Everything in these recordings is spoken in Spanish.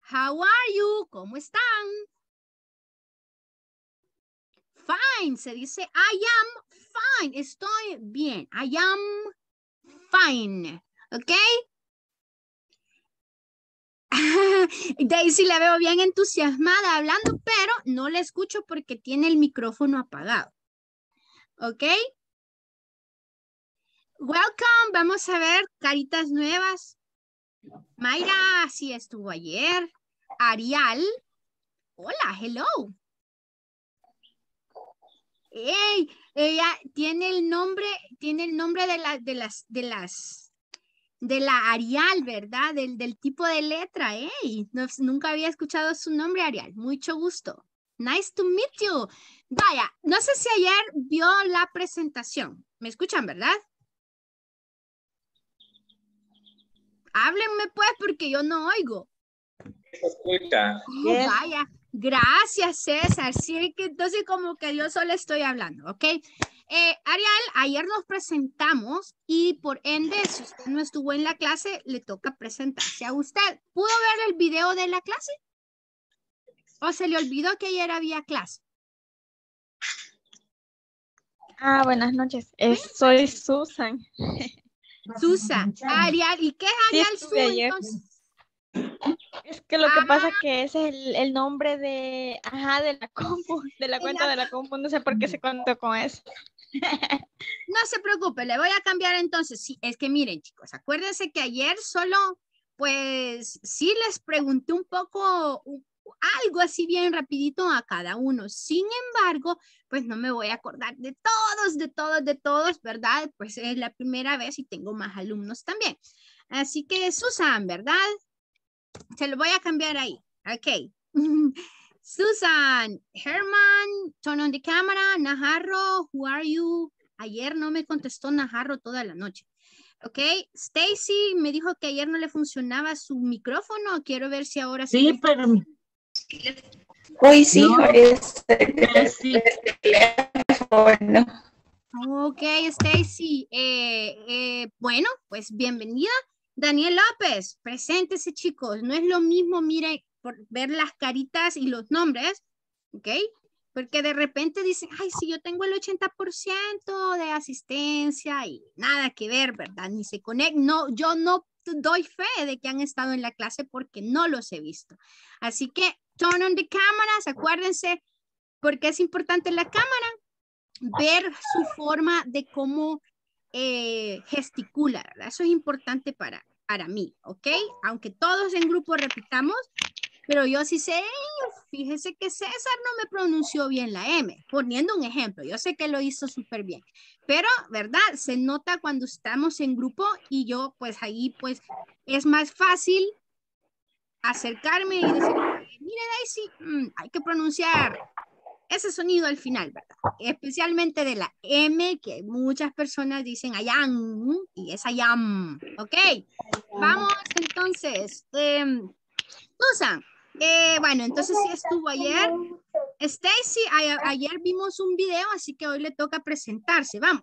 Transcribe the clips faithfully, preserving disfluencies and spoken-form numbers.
How are you? ¿Cómo están? Fine, se dice I am fine. Estoy bien. I am fine. ¿Ok? Daisy la veo bien entusiasmada hablando, pero no la escucho porque tiene el micrófono apagado. ¿Ok? Welcome. Vamos a ver caritas nuevas. Mayra sí estuvo ayer. Arial. Hola, hello. Ey, ella tiene el nombre, tiene el nombre de, la, de las, de las, de la Arial, ¿verdad? Del, del tipo de letra, ey. No, nunca había escuchado su nombre, Arial. Mucho gusto. Nice to meet you. Vaya, no sé si ayer vio la presentación. ¿Me escuchan, verdad? Háblenme pues porque yo no oigo. Se escucha. Oh, vaya, gracias César. Sí, que entonces como que yo solo estoy hablando, ¿ok? Eh, Arial, ayer nos presentamos y por ende, si usted no estuvo en la clase, le toca presentarse a usted. ¿Pudo ver el video de la clase? ¿O se le olvidó que ayer había clase? Ah, buenas noches. Eh, soy Susan. Susan, Arial, ¿y qué es Sí, Arial estuve Su ayer. entonces? Es que lo que Ah, pasa es que ese es el, el nombre de, ajá, de la compu, de la de cuenta la- de la compu. No sé por qué se contó con eso. No se preocupe, le voy a cambiar entonces. Sí, es que miren, chicos, acuérdense que ayer solo, pues, sí les pregunté un poco, u- algo así bien rapidito a cada uno. Sin embargo, pues no me voy a acordar de todos, de todos, de todos, ¿verdad? Pues es la primera vez y tengo más alumnos también. Así que, Susan, ¿verdad? Se lo voy a cambiar ahí. Ok. Susan, Herman, turn on the camera, Najarro, who are you? Ayer no me contestó Najarro toda la noche. Ok, Stacy me dijo que ayer no le funcionaba su micrófono. Quiero ver si ahora sí. Sí, pero Hoy sí, no, es sí. teléfono. Ok, Stacy. Eh, eh, bueno, pues bienvenida. Daniel López, preséntese, chicos. No es lo mismo, mire, por ver las caritas y los nombres, ¿ok? Porque de repente dicen, ay, sí, yo tengo el ochenta por ciento de asistencia y nada que ver, ¿verdad? Ni se conecta. No, yo no doy fe de que han estado en la clase porque no los he visto. Así que, turn on the cameras, acuérdense, porque es importante la cámara, ver su forma de cómo eh, gesticula, ¿verdad? Eso es importante para, para mí, ¿ok? Aunque todos en grupo repitamos, pero yo sí sé, fíjese que César no me pronunció bien la M, poniendo un ejemplo, yo sé que lo hizo súper bien, pero, ¿verdad? Se nota cuando estamos en grupo y yo, pues ahí, pues, es más fácil acercarme y decir, mire Daisy, mmm, hay que pronunciar ese sonido al final, ¿verdad? Especialmente de la M, que muchas personas dicen ayam, y es ayam, ¿ok? Vamos entonces. Eh, Susan, eh, bueno, entonces sí estuvo ayer. Stacy, a- ayer vimos un video, así que hoy le toca presentarse. Vamos.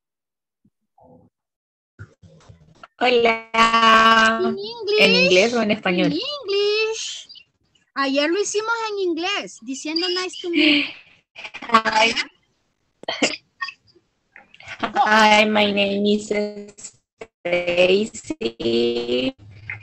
Hola. In ¿En English. inglés o en español? In English. Ayer lo hicimos en inglés, diciendo nice to meet you. Hi. Hi, my name is Stacy.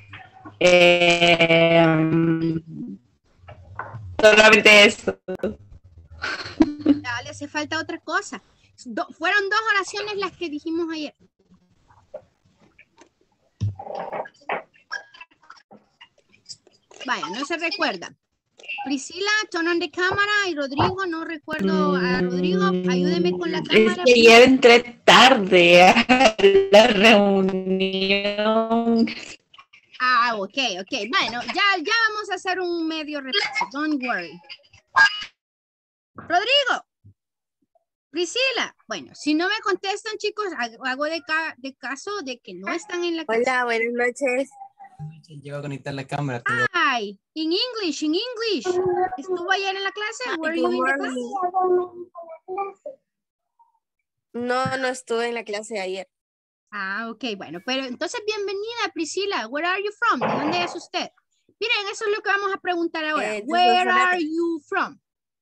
Eh, solamente eso. Ya, le hace falta otra cosa. Do- fueron dos oraciones las que dijimos ayer. Vaya, no se recuerda. Priscila, turn on the cámara, y Rodrigo, no recuerdo a Rodrigo, ayúdeme con la cámara. Es que ayer entré tarde a la reunión. Ah, ok, ok. Bueno, ya, ya vamos a hacer un medio repaso. Don't worry. Rodrigo. Priscila. Bueno, si no me contestan, chicos, hago hago de, ca de caso de que no están en la clase. Hola, buenas noches. Llego a conectar la cámara. Tengo... Hi, in English, in English. ¿Estuvo ayer en la clase? Hi, Were good you in the class? morning. No, no estuve en la clase de ayer. Ah, ok, bueno, pero entonces bienvenida Priscila. Where are you from? ¿De dónde es usted? Miren, eso es lo que vamos a preguntar ahora. Eh, de Where Sonsonate. are you from?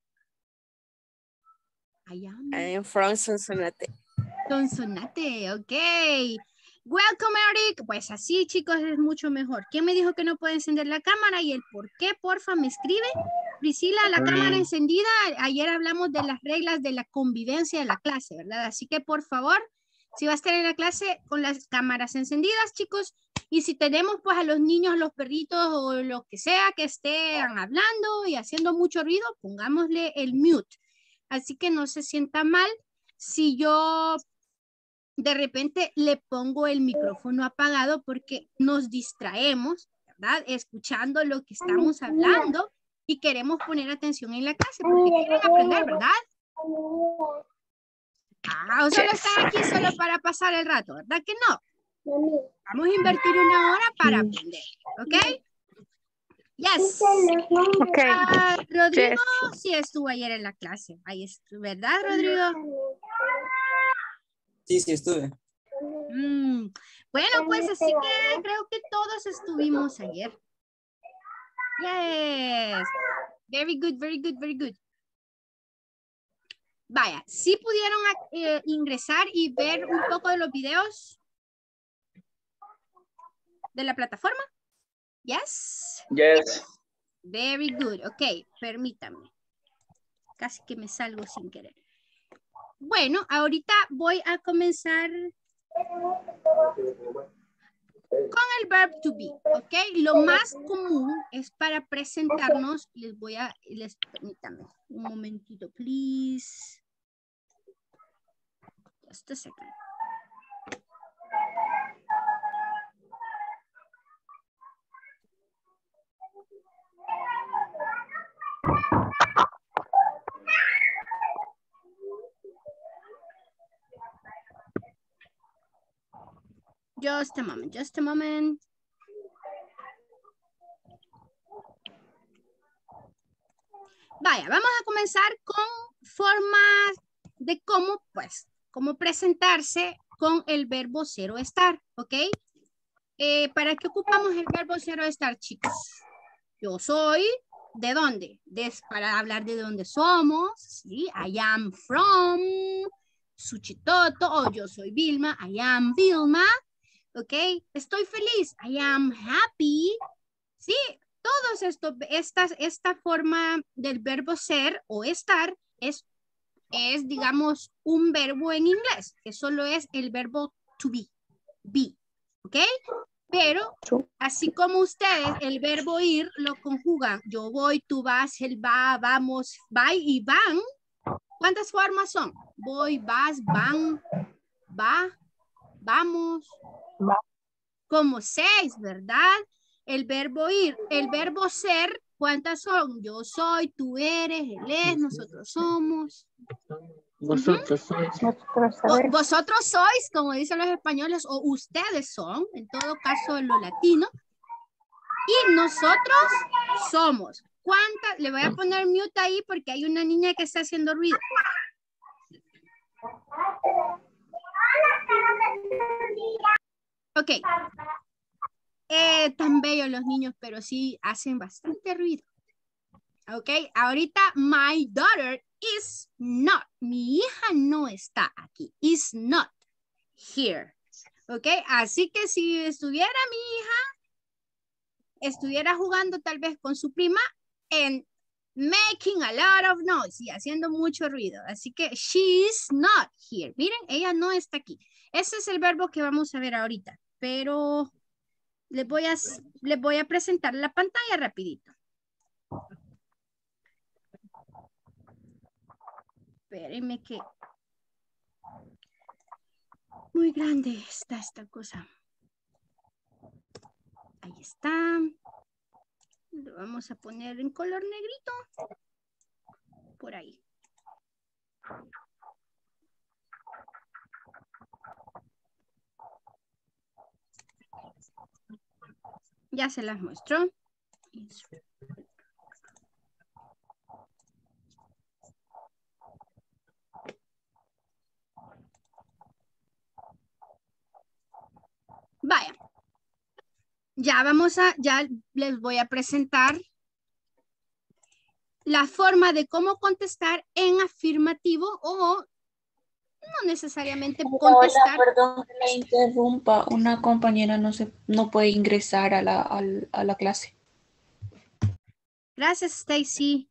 I am. I am from Sonsonate. Sonsonate, ok. Welcome, Eric. Pues así, chicos, es mucho mejor. ¿Quién me dijo que no puede encender la cámara y el por qué? Porfa, me escribe. Priscila, la cámara encendida. Ayer hablamos de las reglas de la convivencia de la clase, ¿verdad? Así que, por favor, si va a estar en la clase con las cámaras encendidas, chicos. Y si tenemos, pues, a los niños, los perritos o lo que sea que estén hablando y haciendo mucho ruido, pongámosle el mute. Así que no se sienta mal si yo de repente le pongo el micrófono apagado porque nos distraemos, ¿verdad? Escuchando lo que estamos hablando y queremos poner atención en la clase porque quieren aprender, ¿verdad? Ah, o solo están aquí solo para pasar el rato, ¿verdad que no? Vamos a invertir una hora para aprender, ¿ok? Yes. Ok. Ah, Rodrigo Yes. sí estuvo ayer en la clase. Ahí estuvo, ¿verdad, Rodrigo? Sí, sí, estuve. Mm, bueno, pues así que creo que todos estuvimos ayer. Yes. Very good, very good, very good. Vaya, ¿sí pudieron eh, ingresar y ver un poco de los videos de la plataforma? Yes. Yes. Very good. Ok, permítame. Casi que me salgo sin querer. Bueno, ahorita voy a comenzar con el verb to be, ¿ok? Lo más común es para presentarnos. Les voy a, les permítame un momentito, please. Just a second. Just a moment, just a moment. Vaya, vamos a comenzar con formas de cómo, pues, cómo presentarse con el verbo ser o estar, ¿ok? Eh, ¿Para qué ocupamos el verbo ser o estar, chicos? Yo soy, ¿de dónde? Des, para hablar de dónde somos, ¿sí? I am from Suchitoto, o yo soy Vilma, I am Vilma, ¿ok? Estoy feliz, I am happy, ¿sí? Todos estos, estas, esta forma del verbo ser o estar es, es, digamos, un verbo en inglés, que solo es el verbo to be, be, ¿ok? Pero, así como ustedes, el verbo ir lo conjugan. Yo voy, tú vas, él va, vamos, va y van. ¿Cuántas formas son? Voy, vas, van, va, vamos. Va. Como seis, ¿verdad? El verbo ir, el verbo ser, ¿cuántas son? Yo soy, tú eres, él es, nosotros somos. Vosotros sois. O, vosotros sois, como dicen los españoles, o ustedes son, en todo caso en lo latino. Y nosotros somos. ¿Cuántas? Le voy a poner mute ahí porque hay una niña que está haciendo ruido. Ok. Eh, tan bellos los niños, pero sí hacen bastante ruido. Ok, ahorita my daughter is not. Mi hija no está aquí. Is not here. Ok, así que si estuviera mi hija, estuviera jugando tal vez con su prima en making a lot of noise y haciendo mucho ruido. Así que she's not here. Miren, ella no está aquí. Ese es el verbo que vamos a ver ahorita, pero les voy a, les voy a presentar la pantalla rapidito. Espérenme que muy grande está esta cosa. Ahí está. Lo vamos a poner en color negrito. Por ahí. Ya se las muestro. Vaya. Ya vamos a, ya les voy a presentar la forma de cómo contestar en afirmativo o no necesariamente contestar. Hola, perdón que la interrumpa. Una compañera no se no puede ingresar a la, al- a la clase. Gracias, Stacy.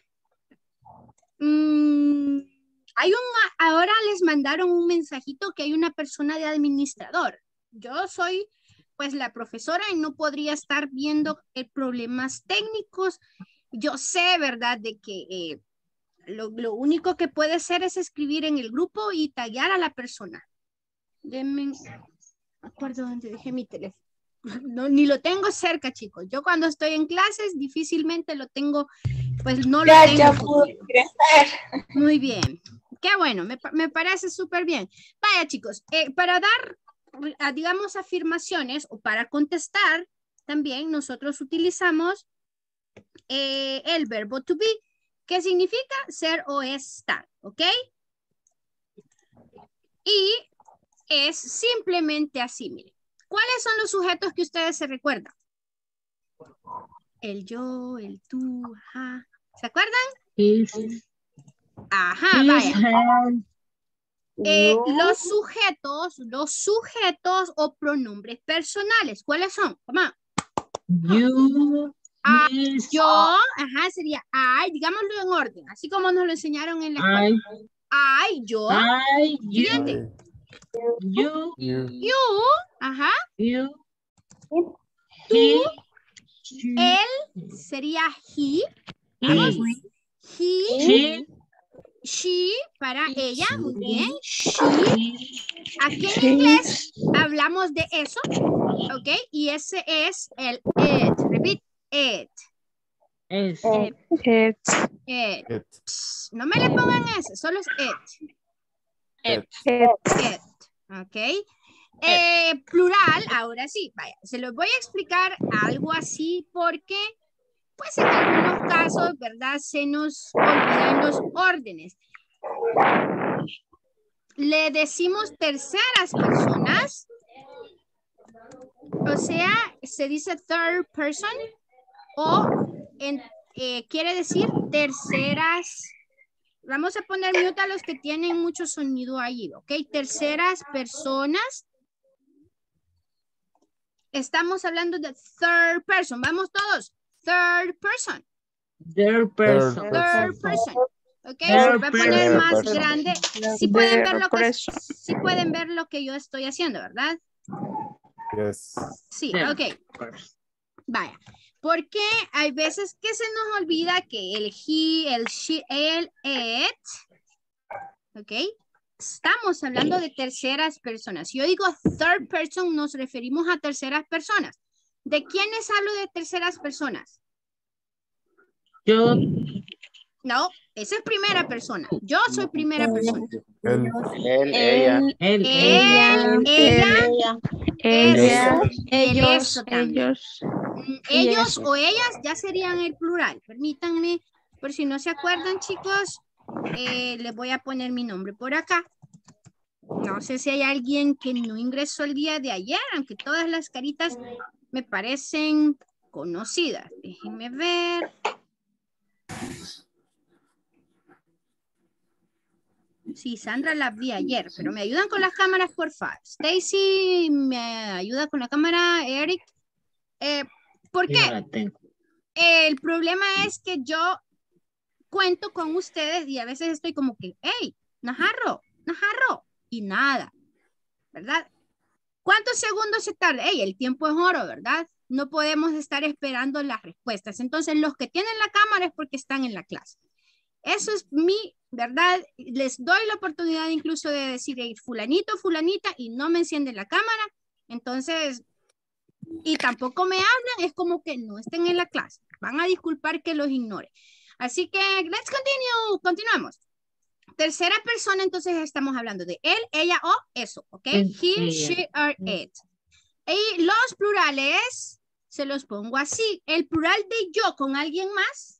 Mm, hay un, ahora les mandaron un mensajito que hay una persona de administrador. Yo soy pues la profesora y no podría estar viendo eh, problemas técnicos. Yo sé, ¿verdad? De que eh, lo, lo único que puede hacer es escribir en el grupo y taguear a la persona. Denme, acuerdo dónde dejé mi teléfono. No, ni lo tengo cerca, chicos. Yo cuando estoy en clases difícilmente lo tengo, pues no lo Ya, tengo. ya pude ingresar. Muy bien. Qué bueno, me, me parece súper bien. Vaya, chicos, eh, para dar, a, digamos, afirmaciones o para contestar, también nosotros utilizamos eh, el verbo to be, que significa ser o estar, ¿ok? Y es simplemente así, miren. ¿Cuáles son los sujetos que ustedes se recuerdan? El yo, el tú, ajá. ¿Se acuerdan? Is, Ajá, is, vaya. her, Eh, you, los sujetos, los sujetos o pronombres personales, ¿cuáles son? Come on. you, Ah, is, Yo, ajá, sería I, digámoslo en orden, así como nos lo enseñaron en la escuela. I, I, yo. I, you, Siguiente. you, You, ajá. you, Tú, he, she, él sería he. Vamos. he, He, she, she para ella, muy bien. She. she, Aquí en inglés hablamos de eso, ¿ok? Y ese es el it. Repeat, it. es, It. It. It. Psst, no me le pongan ese, solo es it. It. It. ¿Ok? Eh, plural, ahora sí, vaya, se los voy a explicar algo así porque, pues en algunos casos, ¿verdad? Se nos olvidan los órdenes. Le decimos terceras personas, o sea, se dice third person o en, eh, quiere decir terceras. Vamos a poner mute a los que tienen mucho sonido ahí, ¿ok? Terceras personas. Estamos hablando de third person. Vamos todos. Third person. their person, Third person. ¿Ok? Se Third va a poner person. más Third grande. Sí pueden ver lo que, sí pueden ver lo que yo estoy haciendo, ¿verdad? Yes. Sí, Third ok. person. Vaya. Porque hay veces que se nos olvida que el he, el she, el it, ¿ok? Estamos hablando de terceras personas. Si yo digo third person, nos referimos a terceras personas. ¿De quiénes hablo de terceras personas? Yo, No, esa es primera persona. Yo soy primera persona. Él. Él, ella. él, Él, ella, ella, ella, eso, y el ellos, eso también. ellos. Mm, y Ellos eso. o ellas ya serían el plural. Permítanme, por si no se acuerdan, chicos, eh, les voy a poner mi nombre por acá. No sé si hay alguien que no ingresó el día de ayer, aunque todas las caritas me parecen conocidas. Déjenme ver. Sí, Sandra la vi ayer, pero me ayudan con las cámaras, por favor. Stacy, me ayuda con la cámara. Eric. Eh, ¿Por yo qué? la tengo. El problema es que yo cuento con ustedes y a veces estoy como que, hey, Najarro, Najarro, y nada, ¿verdad? ¿Cuántos segundos se tarda? Hey, el tiempo es oro, ¿verdad? No podemos estar esperando las respuestas. Entonces, los que tienen la cámara es porque están en la clase. Eso es mi, ¿verdad? Les doy la oportunidad incluso de decir, hey, fulanito, fulanita, y no me encienden la cámara. Entonces, y tampoco me hablan, es como que no estén en la clase. Van a disculpar que los ignore. Así que, let's continue. Continuamos. Tercera persona, entonces estamos hablando de él, ella o eso, ¿ok? Él, He, ella. she, or it. Y los plurales, se los pongo así. El plural de yo con alguien más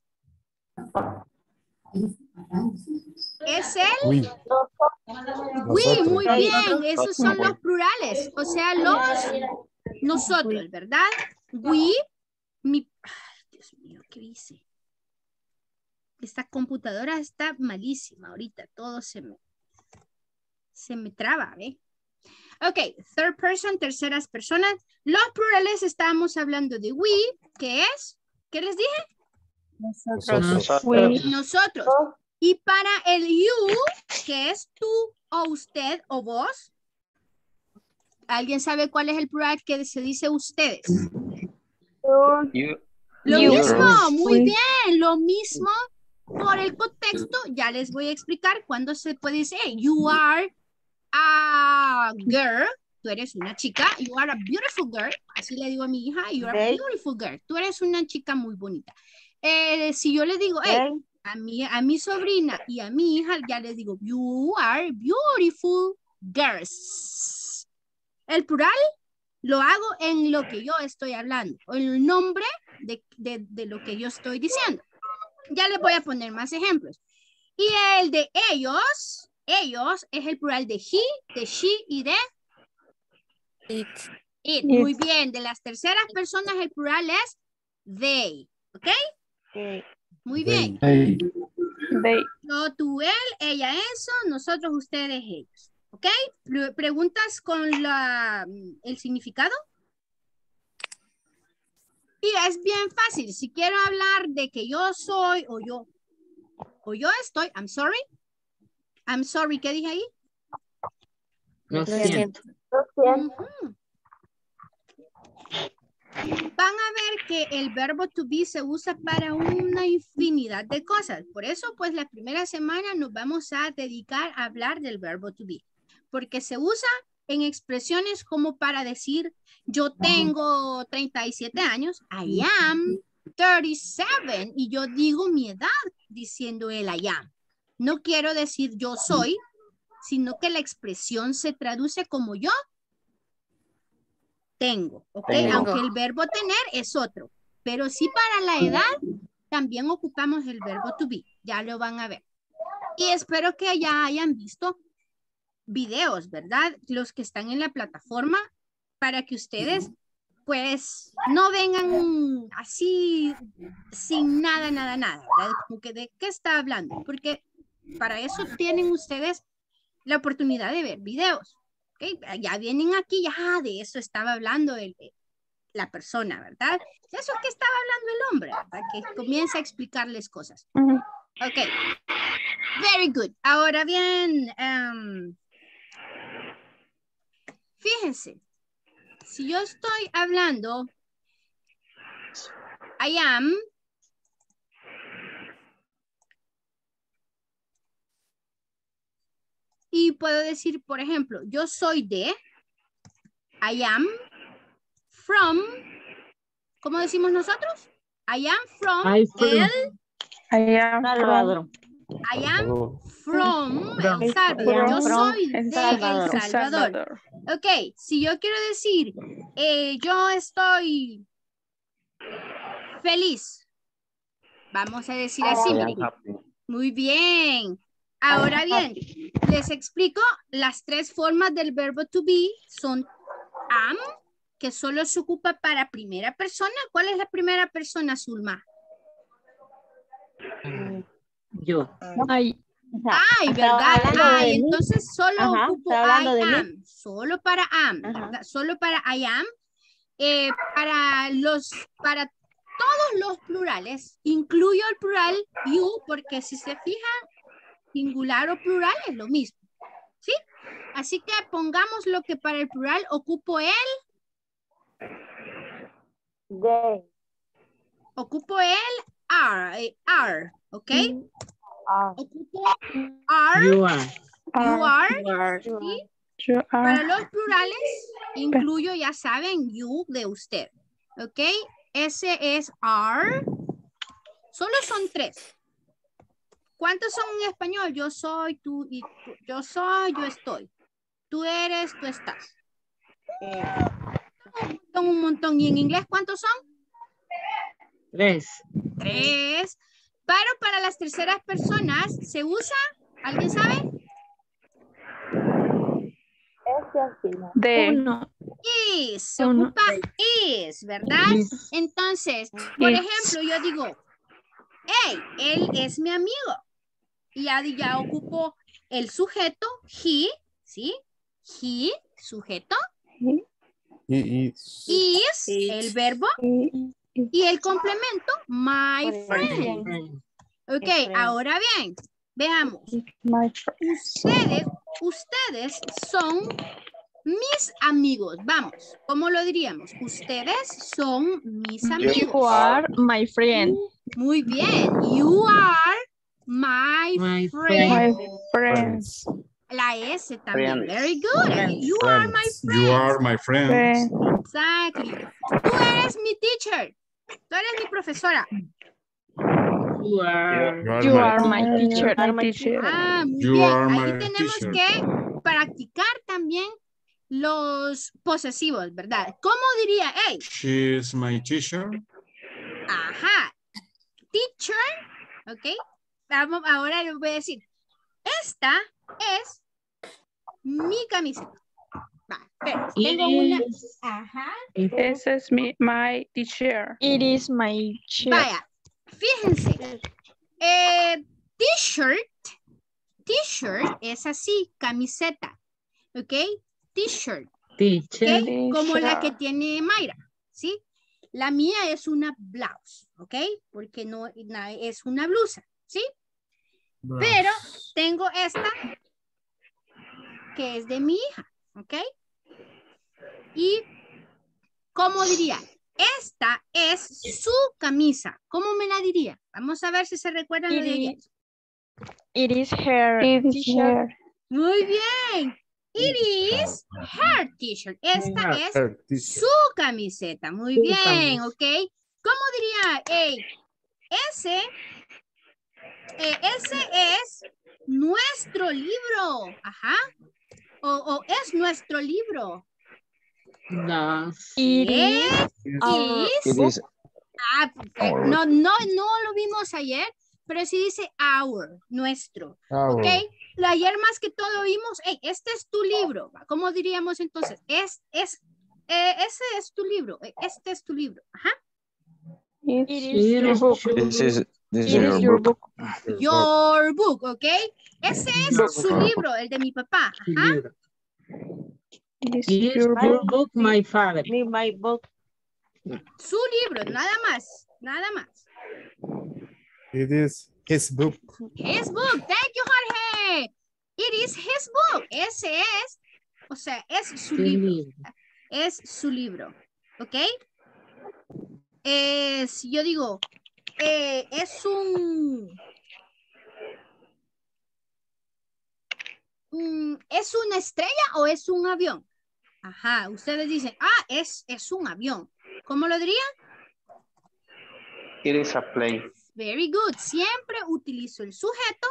es el We. we, muy Nosotros. bien. Esos son los plurales, o sea, los nosotros, ¿verdad? We, mi, ay, Dios mío, ¿qué dice? Esta computadora está malísima ahorita, todo se me, se me traba, ¿ve? Ok, third person, terceras personas. Los plurales estábamos hablando de we, que es, ¿qué les dije? Nosotros. We. Nosotros. Y para el you, que es tú o usted o vos, ¿alguien sabe cuál es el plural que se dice ustedes? You, Lo You. mismo, muy We. bien, lo mismo. Por el contexto, ya les voy a explicar cuándo se puede decir, hey, you are a girl, tú eres una chica, you are a beautiful girl, así le digo a mi hija, you are a beautiful girl, tú eres una chica muy bonita. Eh, si yo le digo, hey, a mi, a mi sobrina y a mi hija, ya les digo, you are beautiful girls. El plural lo hago en lo que yo estoy hablando, o en el nombre de, de, de lo que yo estoy diciendo. Ya les voy a poner más ejemplos. Y el de ellos, ellos es el plural de he, de she y de It. it. Muy bien. De las terceras personas el plural es they. ¿Ok? Muy bien. They. Yo, tú, él, ella, eso, nosotros, ustedes, ellos. ¿Ok? Pre- ¿Preguntas con la, el significado? Y es bien fácil. Si quiero hablar de que yo soy o yo o yo estoy, I'm sorry. I'm sorry, ¿qué dije ahí? lo Lo siento. siento. Ujú. Van a ver que el verbo to be se usa para una infinidad de cosas. Por eso, pues, la primera semana nos vamos a dedicar a hablar del verbo to be. Porque se usa en expresiones como para decir, yo tengo treinta y siete años, I am thirty-seven, y yo digo mi edad diciendo el I am. No quiero decir yo soy, sino que la expresión se traduce como yo tengo, ¿ok? Tengo. Aunque el verbo tener es otro, pero sí para la edad también ocupamos el verbo to be, ya lo van a ver. Y espero que ya hayan visto videos, ¿verdad? Los que están en la plataforma, para que ustedes pues no vengan así sin nada, nada, nada, ¿verdad? Como que de qué está hablando, porque para eso tienen ustedes la oportunidad de ver videos, ¿ok? Ya vienen aquí, ya de eso estaba hablando el, la persona, ¿verdad? Eso que estaba hablando el hombre, ¿verdad? Que comienza a explicarles cosas. Ok, very good. Ahora bien, um, fíjense, si yo estoy hablando, I am, y puedo decir, por ejemplo, yo soy de, I am from, ¿cómo decimos nosotros? I am from I from. el, I am Salvador. I am Salvador. from From. El Salvador. Yo From soy de El El Salvador. Salvador. Ok, si yo quiero decir, eh, yo estoy feliz. Vamos a decir así, I am miren. happy. Muy bien. Ahora bien, les explico las tres formas del verbo to be. Son am, que solo se ocupa para primera persona. ¿Cuál es la primera persona, Zulma? Yo. Ay, Ay, estaba ¿verdad? hablando de Ay, mí. entonces solo Ajá, ocupo estaba hablando I de mí. am. Solo para am, Ajá. ¿verdad? Solo para I am. Eh, para los, para todos los plurales, incluyo el plural you, porque si se fijan, singular o plural es lo mismo. ¿Sí? Así que pongamos lo que para el plural ocupo el. De. Ocupo el are, eh, are, ¿ok? Ah. Ocupo are, You are. you are, You are. ¿sí? You Para are. los plurales, incluyo, ya saben, you de usted, ¿ok? Ese es are. Solo son tres. ¿Cuántos son en español? Yo soy, tú y tú. Yo soy, yo estoy. Tú eres, tú estás. Eh, son un montón. ¿Y en inglés cuántos son? Tres. Tres. Pero para las terceras personas, ¿se usa? ¿Alguien sabe? De. Uno. Is. Se ocupa is, ¿verdad? Is. Entonces, por Is. ejemplo, yo digo, hey, él es mi amigo. Y ya, ya ocupo el sujeto, he, ¿sí? He, sujeto. He is. Is, el verbo. Y el complemento, my friend. Friend. Ok, ahora bien, veamos. My friend. Ustedes, ustedes son mis amigos. Vamos, ¿cómo lo diríamos? Ustedes son mis You amigos. are my friend. Muy bien. You are my, My friend. My Friends. friends. La S también. Friends. Very good. Friends. You are my Friends. friend. You are my friend. Friend. Exactly. Tú eres mi teacher. Tú eres mi profesora. You are. You are You my, are my You teacher. are my teacher. Ah, muy You bien. are Ahí my tenemos teacher. que practicar también los posesivos, ¿verdad? ¿Cómo diría? Hey, She is my teacher. ajá. Teacher, ¿ok? Vamos, ahora les voy a decir, esta es mi camiseta. Va, pero It tengo una. is. Ajá. Ese es mi, my teacher. It is my chair. Vaya, fíjense. Eh, T-shirt. T-shirt es así, camiseta. ¿Ok? T-shirt. Teacher. ¿Ok? Como la que T-shirt. tiene Mayra. ¿Sí? La mía es una blouse. ¿Ok? Porque no na- es una blusa. ¿Sí? Pero tengo esta que es de mi hija. ¿Ok? Y, ¿cómo diría? Esta es su camisa. ¿Cómo me la diría? Vamos a ver si se recuerdan lo It de ella. is, it is her It is t-shirt. here. Muy bien. It is her t-shirt. Esta Her. es Her teacher. su camiseta. Muy Su bien, camisa. ¿ok? ¿Cómo diría? Hey, ese, eh, ese es nuestro libro. Ajá. O, o es nuestro libro. Las. It ¿Eh? is our Is. It is Ah, perfecto. No, no, no lo vimos ayer, pero sí dice our, nuestro. Our. ¿Ok? Lo ayer más que todo vimos, hey, este es tu libro. ¿Cómo diríamos entonces? Es, es, eh, ese es tu libro. eh, Este es tu libro. Ajá. It's It is It your is book. your this is this is It your is your book. book. Your book, ¿ok? Ese es Your su libro, el de mi papá. Su Ajá. libro. It is It is your your book. book, my father. My book. Su libro, nada más. Nada más. It is his book. His book. Thank you, Jorge. It is his book. Ese es, o sea, es su Su libro. libro. Es su libro. ¿Ok? Eh, si yo digo, eh, es un, un- ¿es una estrella o es un avión? Ajá, ustedes dicen, ah, es, es un avión. ¿Cómo lo dirían? It is a plane. Very good. Siempre utilizo el sujeto,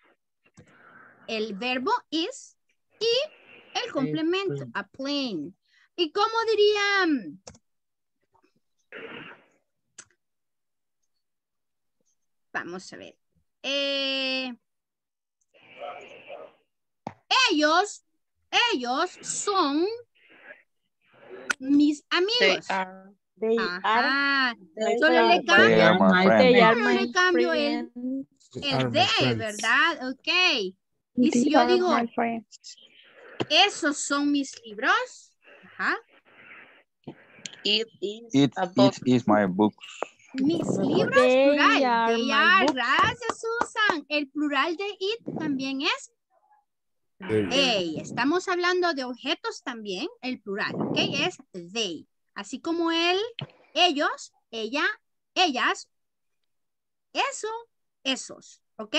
el verbo is y el complemento, a plane. ¿Y cómo dirían? Vamos a ver. Eh, ellos, ellos son mis amigos. They Ajá. my Solo le friend. They cambio, are my They friend. are solo le my cambio el, friend. They are el my de, friends. ¿verdad? Ok. Y They si yo are digo, my friends. esos son mis libros. Ajá. It it is my book. Mis libros, They plural. are They my are. books. Gracias, Susan. El plural de it también es They. they. Estamos hablando de objetos también. El plural, ¿ok? Es they. Así como él, ellos, ella, ellas, eso, esos, ¿ok?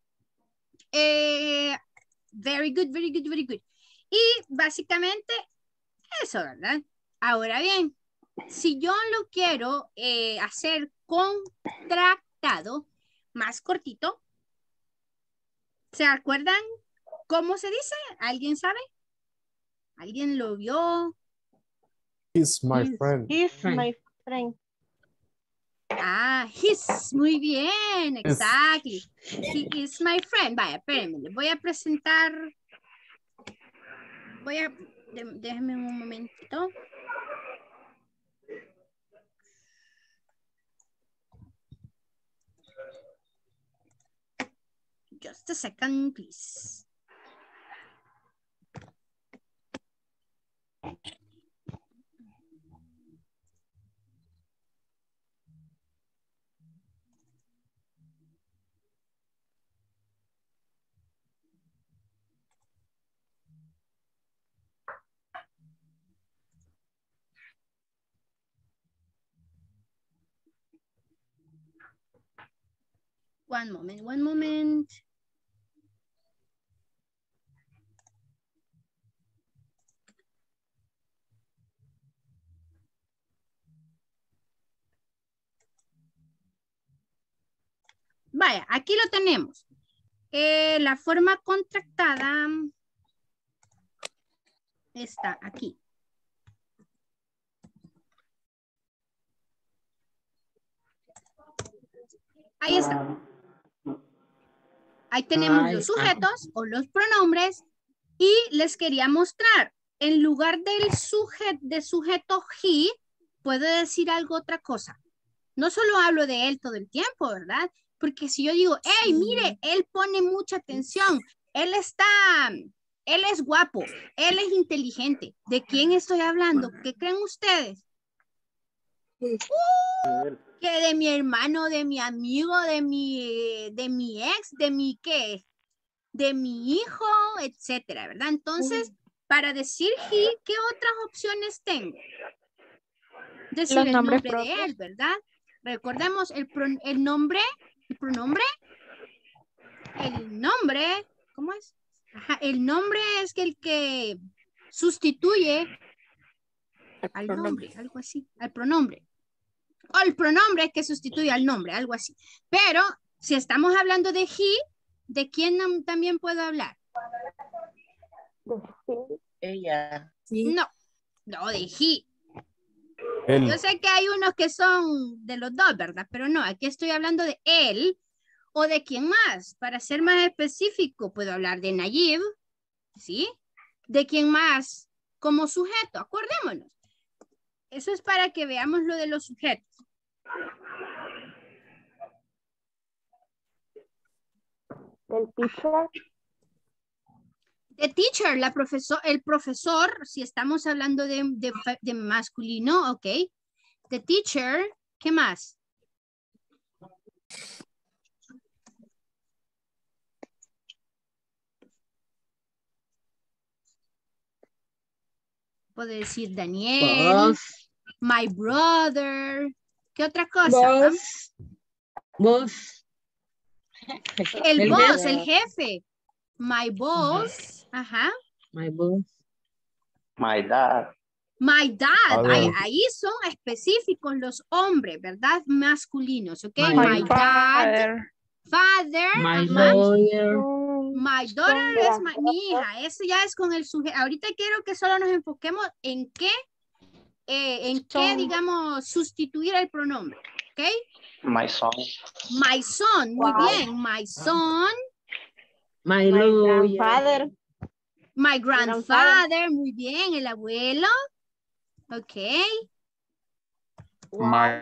Eh, very good, very good, very good. Y básicamente eso, ¿verdad? Ahora bien, si yo lo quiero eh, hacer contractado, más cortito, ¿se acuerdan cómo se dice? ¿Alguien sabe? ¿Alguien lo vio? He's my He's- friend. He's Friend. my friend. Ah, his, muy bien, exactly. He is my friend. Vaya, espérenme, les voy a presentar. Voy a De, déjenme un momentito. Just a second, please. One moment, one moment. Vaya, aquí lo tenemos. Eh, la forma contractada está aquí. Ahí está. Ahí tenemos Ay, los sujetos o los pronombres y les quería mostrar. En lugar del sujeto de sujeto he, puedo decir algo otra cosa. No solo hablo de él todo el tiempo, ¿verdad? Porque si yo digo, hey, mire, él pone mucha atención, él está, él es guapo, él es inteligente. ¿De quién estoy hablando? ¿Qué creen ustedes? Uh, que de mi hermano, de mi amigo, de mi, de mi ex, de mi qué, de mi hijo, etcétera, ¿verdad? Entonces, para decir he, ¿qué otras opciones tengo? Decir Los el nombres nombre propios. de él, ¿verdad? Recordemos el, pro- el nombre, el pronombre, el nombre, ¿cómo es? Ajá, el nombre es que el que sustituye al nombre, algo así, al pronombre. O el pronombre es que sustituye al nombre, algo así. Pero si estamos hablando de he, ¿de quién nam- también puedo hablar? Ella. No, no, de he. Él. Yo sé que hay unos que son de los dos, ¿verdad? Pero no, aquí estoy hablando de él o de quién más. Para ser más específico, puedo hablar de Nayib, ¿sí? ¿De quién más? Como sujeto, acordémonos. Eso es para que veamos lo de los sujetos. El teacher. The teacher, la profesor, el profesor, si estamos hablando de, de, de masculino, ok. The teacher, ¿qué más? Puedo decir Daniel, Boss. my brother. ¿Qué otra cosa? Boss. Boss. El, El boss, jefe. el jefe. My boss. Ajá. My boss. My dad. My dad. Father. Ahí, ahí son específicos los hombres, ¿verdad? Masculinos, ¿ok? My My, My dad. father. Father. My Ajá. lawyer. My daughter es ma- mi hija. Eso ya es con el sujeto. Ahorita quiero que solo nos enfoquemos en qué, eh, en qué, digamos, sustituir el pronombre. ¿Ok? My son. My son. Muy bien. My son. My My lawyer. grandfather. My grandfather. grandfather. Muy bien. El abuelo. Ok. My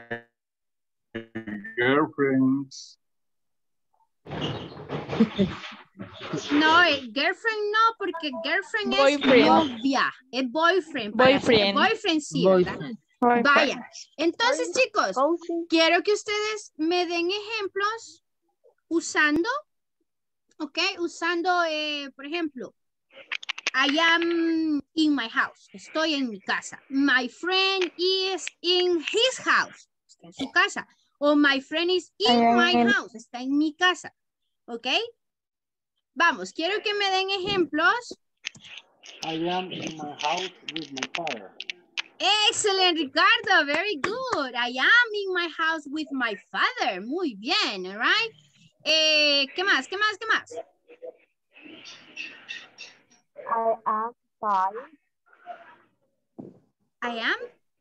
girlfriends. No, eh, girlfriend no, porque girlfriend Boyfriend. es novia. Es boyfriend. para Boyfriend. ser Boyfriend sí, ¿verdad? Boyfriend. Boyfriend. Vaya. Entonces, chicos, Coaching. quiero que ustedes me den ejemplos usando, ok, usando, eh, por ejemplo, I am in my house. Estoy en mi casa. My friend is in his house. Está en su casa. O my friend is in I am my in- house. Está en mi casa. ¿Ok? Vamos, quiero que me den ejemplos. I am in my house with my father. Excellent, Ricardo. Very good. I am in my house with my father. Muy bien, all right? Eh, ¿Qué más? ¿Qué más? ¿Qué más? I am five. I am.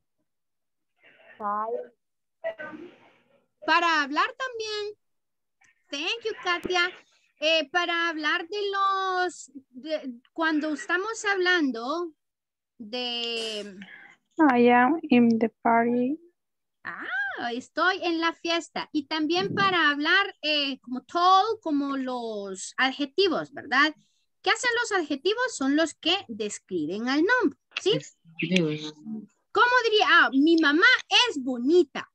Five. Para hablar también. Thank you, Katia. Eh, para hablar de los, de, cuando estamos hablando de... I am in the party. Ah, estoy en la fiesta. Y también para hablar eh, como tall, como los adjetivos, ¿verdad? ¿Qué hacen los adjetivos? Son los que describen al nombre, ¿sí? ¿Cómo diría? Ah, mi mamá es bonita.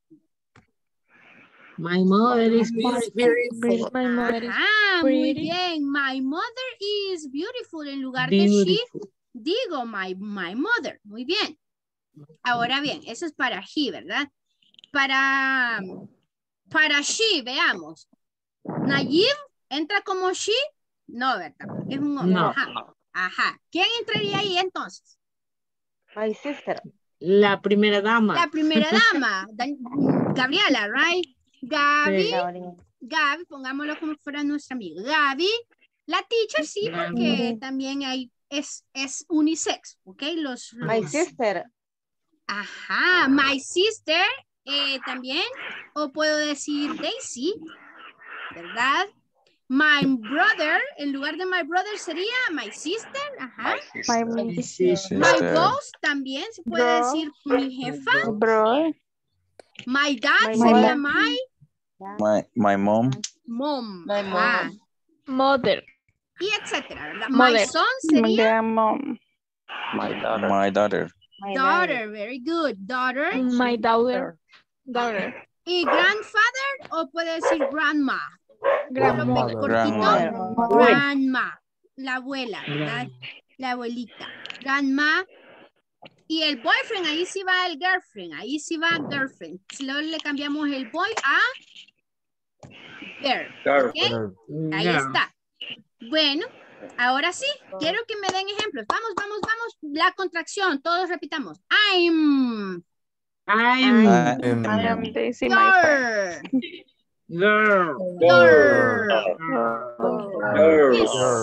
My mother is beautiful. My mother is Ajá, muy pretty. bien. My mother is beautiful. En lugar de she, Beautiful. digo my, my mother. Muy bien. Ahora bien, eso es para he, ¿verdad? Para, para she, veamos. Nayib entra como she. No, ¿verdad? Porque es un hombre. No. Ajá. Ajá. ¿Quién entraría ahí entonces? My sister. La primera dama. La primera dama. Dan- Gabriela, right? Gaby. Sí. Gaby, pongámoslo como si fuera nuestra amiga. Gaby. La teacher sí, porque también hay, es, es unisex, ¿ok? Los, My los- sister. Ajá, my sister eh, también, o puedo decir Daisy, ¿verdad? My brother, en lugar de my brother sería my sister, ajá. My, My Sister. boss también se puede Bro. decir mi jefa. bro. My dad My sería mom. my My, my mom. mom. My ajá. mom. Mother. Y etcétera, ¿verdad? My Mother. son My sería mom. My daughter. My daughter. My daughter, very good, daughter. My daughter. Daughter. Y grandfather, o puede decir grandma. Grandma. Cortito, Grandma. grandma, la abuela, ¿verdad? La abuelita, grandma. Y el boyfriend, ahí sí va el girlfriend, ahí sí va girlfriend. Si luego le cambiamos el boy a girl, ¿ok? Ahí Girl. está. Bueno, ahora sí, quiero que me den ejemplos. Vamos, vamos, vamos. La contracción, todos repitamos. I'm I'm I'm I am Daisy, my friend. your, girl. your,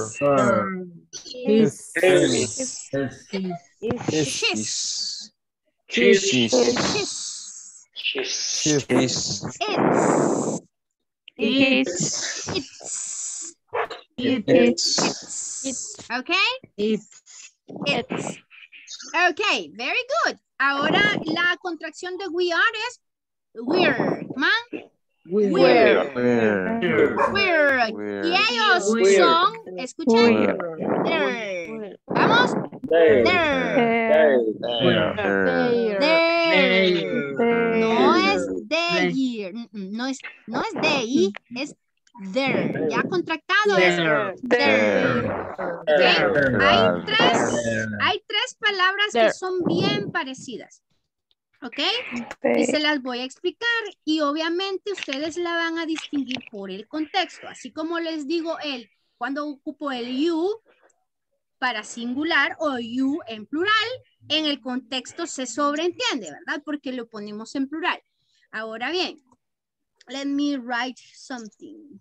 His. His. his, His. his, His. his, She's. His. its, It's, its, It's. It's. its, ¿ok? It's. It's. Ok, very good. Ahora la contracción de we are es we're, man, We're. we're, Where? we're. Y Where? ellos We're. son, escuchen, Where? there. Vamos, There. there, there, There. There. there. there, No es There. there, mm, mm, no es, no es they, es there. Ya contractado es There. there. There. Ok, hay tres, hay tres palabras que There. son bien parecidas. ¿Ok? Y there. se las voy a explicar y obviamente ustedes la van a distinguir por el contexto. Así como les digo el, cuando ocupo el you para singular o you en plural, en el contexto se sobreentiende, ¿verdad? Porque lo ponemos en plural. Ahora bien, let me write something.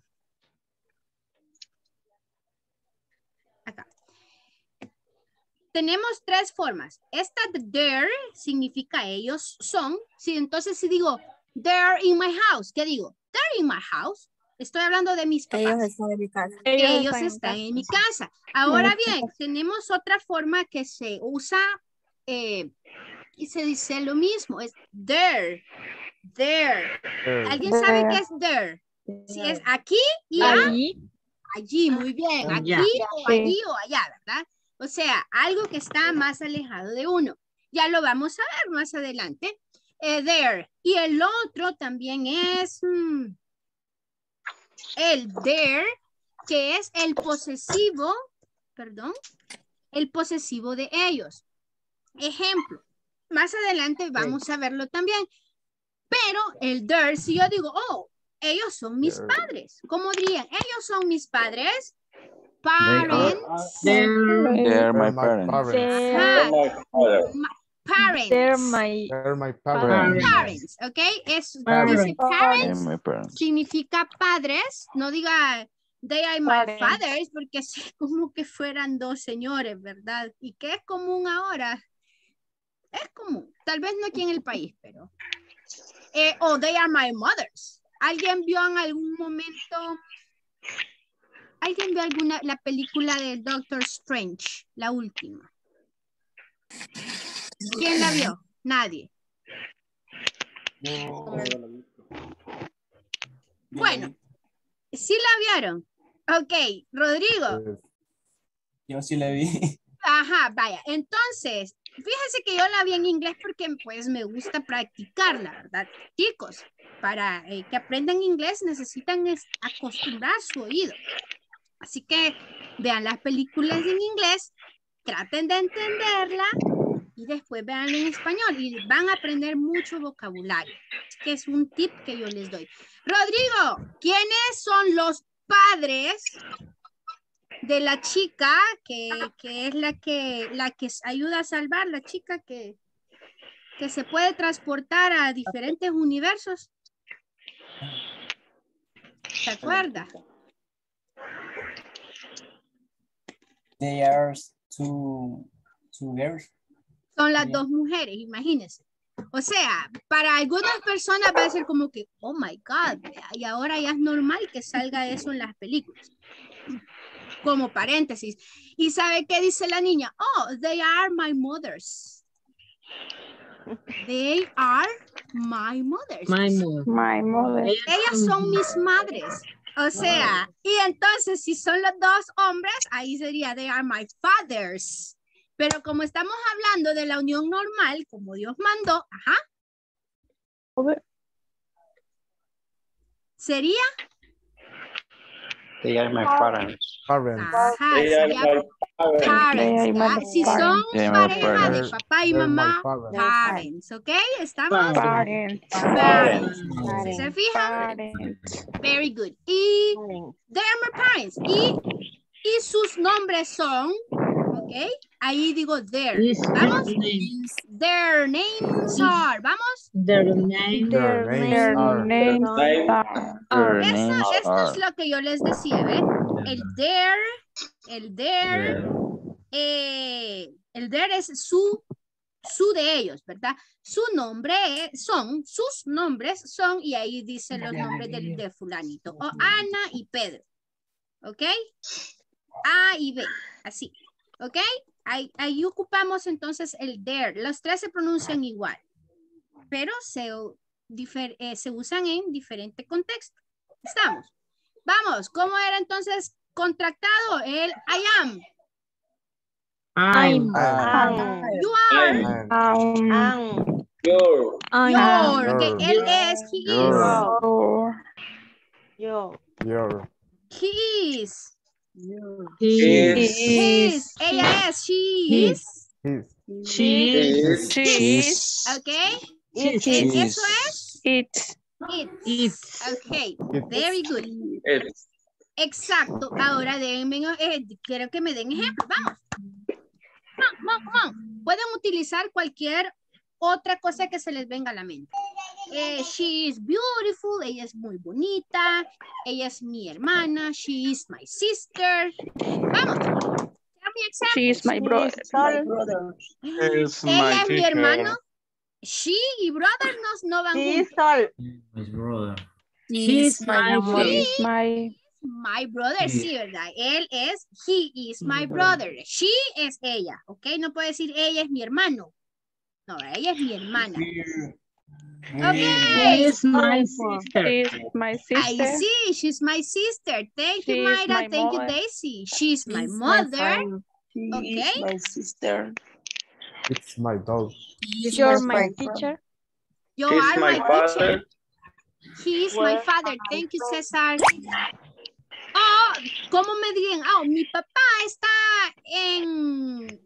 Acá. Tenemos tres formas. Esta de there significa ellos son. Sí, entonces si digo they're in my house, ¿qué digo? They're in my house. Estoy hablando de mis papás. Ellos están en mi casa. Ellos están en mi casa. Ahora bien, tenemos otra forma que se usa eh, y se dice lo mismo. Es there, there. ¿Alguien sabe qué es there? Si es aquí y a- Allí. allí, muy bien. Aquí Allá. o allí o allá, ¿verdad? O sea, algo que está más alejado de uno. Ya lo vamos a ver más adelante. Eh, there. Y el otro también es mm, el there, que es el posesivo, perdón, el posesivo de ellos. Ejemplo, más adelante vamos a verlo también. Pero el there, si yo digo, oh, ellos son mis padres. ¿Cómo dirían? Ellos son mis padres. Parents. There. They're my parents. Ajá, ma- parents. They're my They're my parents. Parents, ¿ok? Es, Parents. dice They're parents, my parents. significa padres. No diga, they are my Parents. fathers, porque es como que fueran dos señores, ¿verdad? ¿Y qué es común ahora? Es común. Tal vez no aquí en el país, pero... Eh, oh, they are my mothers. ¿Alguien vio en algún momento... ¿Alguien vio alguna, la película de Doctor Strange? La última. ¿Quién la vio? Nadie. No, no lo he visto. Bueno, sí la vieron. Ok, Rodrigo. Yo sí la vi. Ajá, vaya. Entonces, fíjense que yo la vi en inglés porque pues me gusta practicarla, ¿verdad? Chicos, para eh, que aprendan inglés necesitan es, acostumbrar su oído. Así que vean las películas en inglés, traten de entenderla y después vean en español y van a aprender mucho vocabulario. Así que es un tip que yo les doy. Rodrigo, ¿quiénes son los padres de la chica que, que es la que, la que ayuda a salvar, la chica que, que se puede transportar a diferentes universos? ¿Se acuerda? They are two, two girls. Son las dos mujeres, imagínense. O sea, para algunas personas va a ser como que, oh my God, y ahora ya es normal que salga eso en las películas. Como paréntesis. ¿Y sabe qué dice la niña? Oh, they are my mothers. They are my mothers. My mother. My mother. Ellas son mis madres. O sea, y entonces si son los dos hombres, ahí sería they are my fathers. Pero como estamos hablando de la unión normal, como Dios mandó, ajá. ¿Sería? They are my parents. Ajá, They are sería my parents. parents, They are ¿ya? my Si son parents. They are my pareja de parents. papá y mamá, parents, ¿ok? ¿Estamos? Parents. Parents. ¿Sí se fijan? Parents. Very good. Y they are my parents. Y, y sus nombres son, ¿ok? Ahí digo their. Is ¿Vamos? their name. Their names are. ¿Vamos? Their name. Their names are. Their Eso, names esto are. es lo que yo les decía, ¿ven? El their, el their, eh, el their es su, su de ellos, ¿verdad? Su nombre es- son, sus nombres son, y ahí dicen los nombres de, de fulanito. O Ana y Pedro, ¿ok? A y B, así, ¿ok? Ahí, ahí ocupamos entonces el their. Los tres se pronuncian igual, pero se, difer- eh, se usan en diferente contexto. ¿Estamos? Vamos, ¿cómo era entonces contractado el I am? I'm. I'm. You are. Um, Um, Your. I'm, Your. Ok, Your. él es. He is. your, yo, Your. He is. He Is. His. Ella es. She His. is. She is. Is. she is, Ok. She's. Eh, Eso es. it, It. It's. Ok. Very good. It's. Exacto. Ahora denme, eh, quiero que me den ejemplos. Vamos. Come on, come on, come on. Pueden utilizar cualquier otra cosa que se les venga a la mente. Eh, she is beautiful. Ella es muy bonita. Ella es mi hermana. She is my sister. Vamos. Tell me examples. she is my brother. my brother. Is Ella my es mi teacher. hermano. She y brother no, no van She is juntos. all. My brother. He's He's my my brother. brother. She is my, My brother, sí, ¿verdad? Él es, he is my brother. She es ella, ¿ok? No puedo decir ella es mi hermano. No, ella es mi hermana. He Ok. is my sister. she is my I sister. see, she's my sister. Thank She you, is Mayra. my Thank you, mother. Daisy. She's my She's my mother. friend. She Okay. is my sister. It's my dog. She's You're my my friend. teacher. You He's are my my father. teacher. He is my Well, father. Thank you, Cesar. Oh, ¿cómo me digan? Oh, mi papá está en,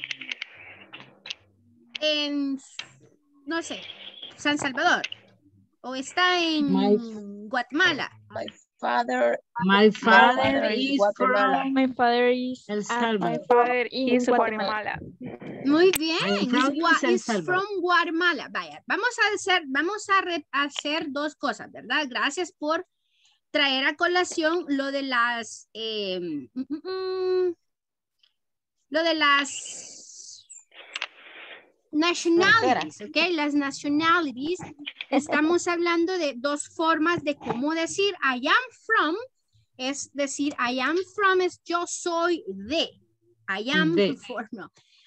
en, no sé, San Salvador. O está en My- Guatemala. My father. My father father is is Guatemala. from My father is El uh, Salvador. My father in is Guatemala. Guatemala. Muy bien. I am It's from Gua- San it's Salvador. from Guatemala. Vaya, vamos a hacer, vamos a re- hacer dos cosas, ¿verdad? Gracias por traer a colación lo de las, eh, mm, mm, mm, lo de las nationalities, ¿ok? Las nationalities. Estamos hablando de dos formas de cómo decir I am from. Es decir, I am from es yo soy de. I am De. for, no.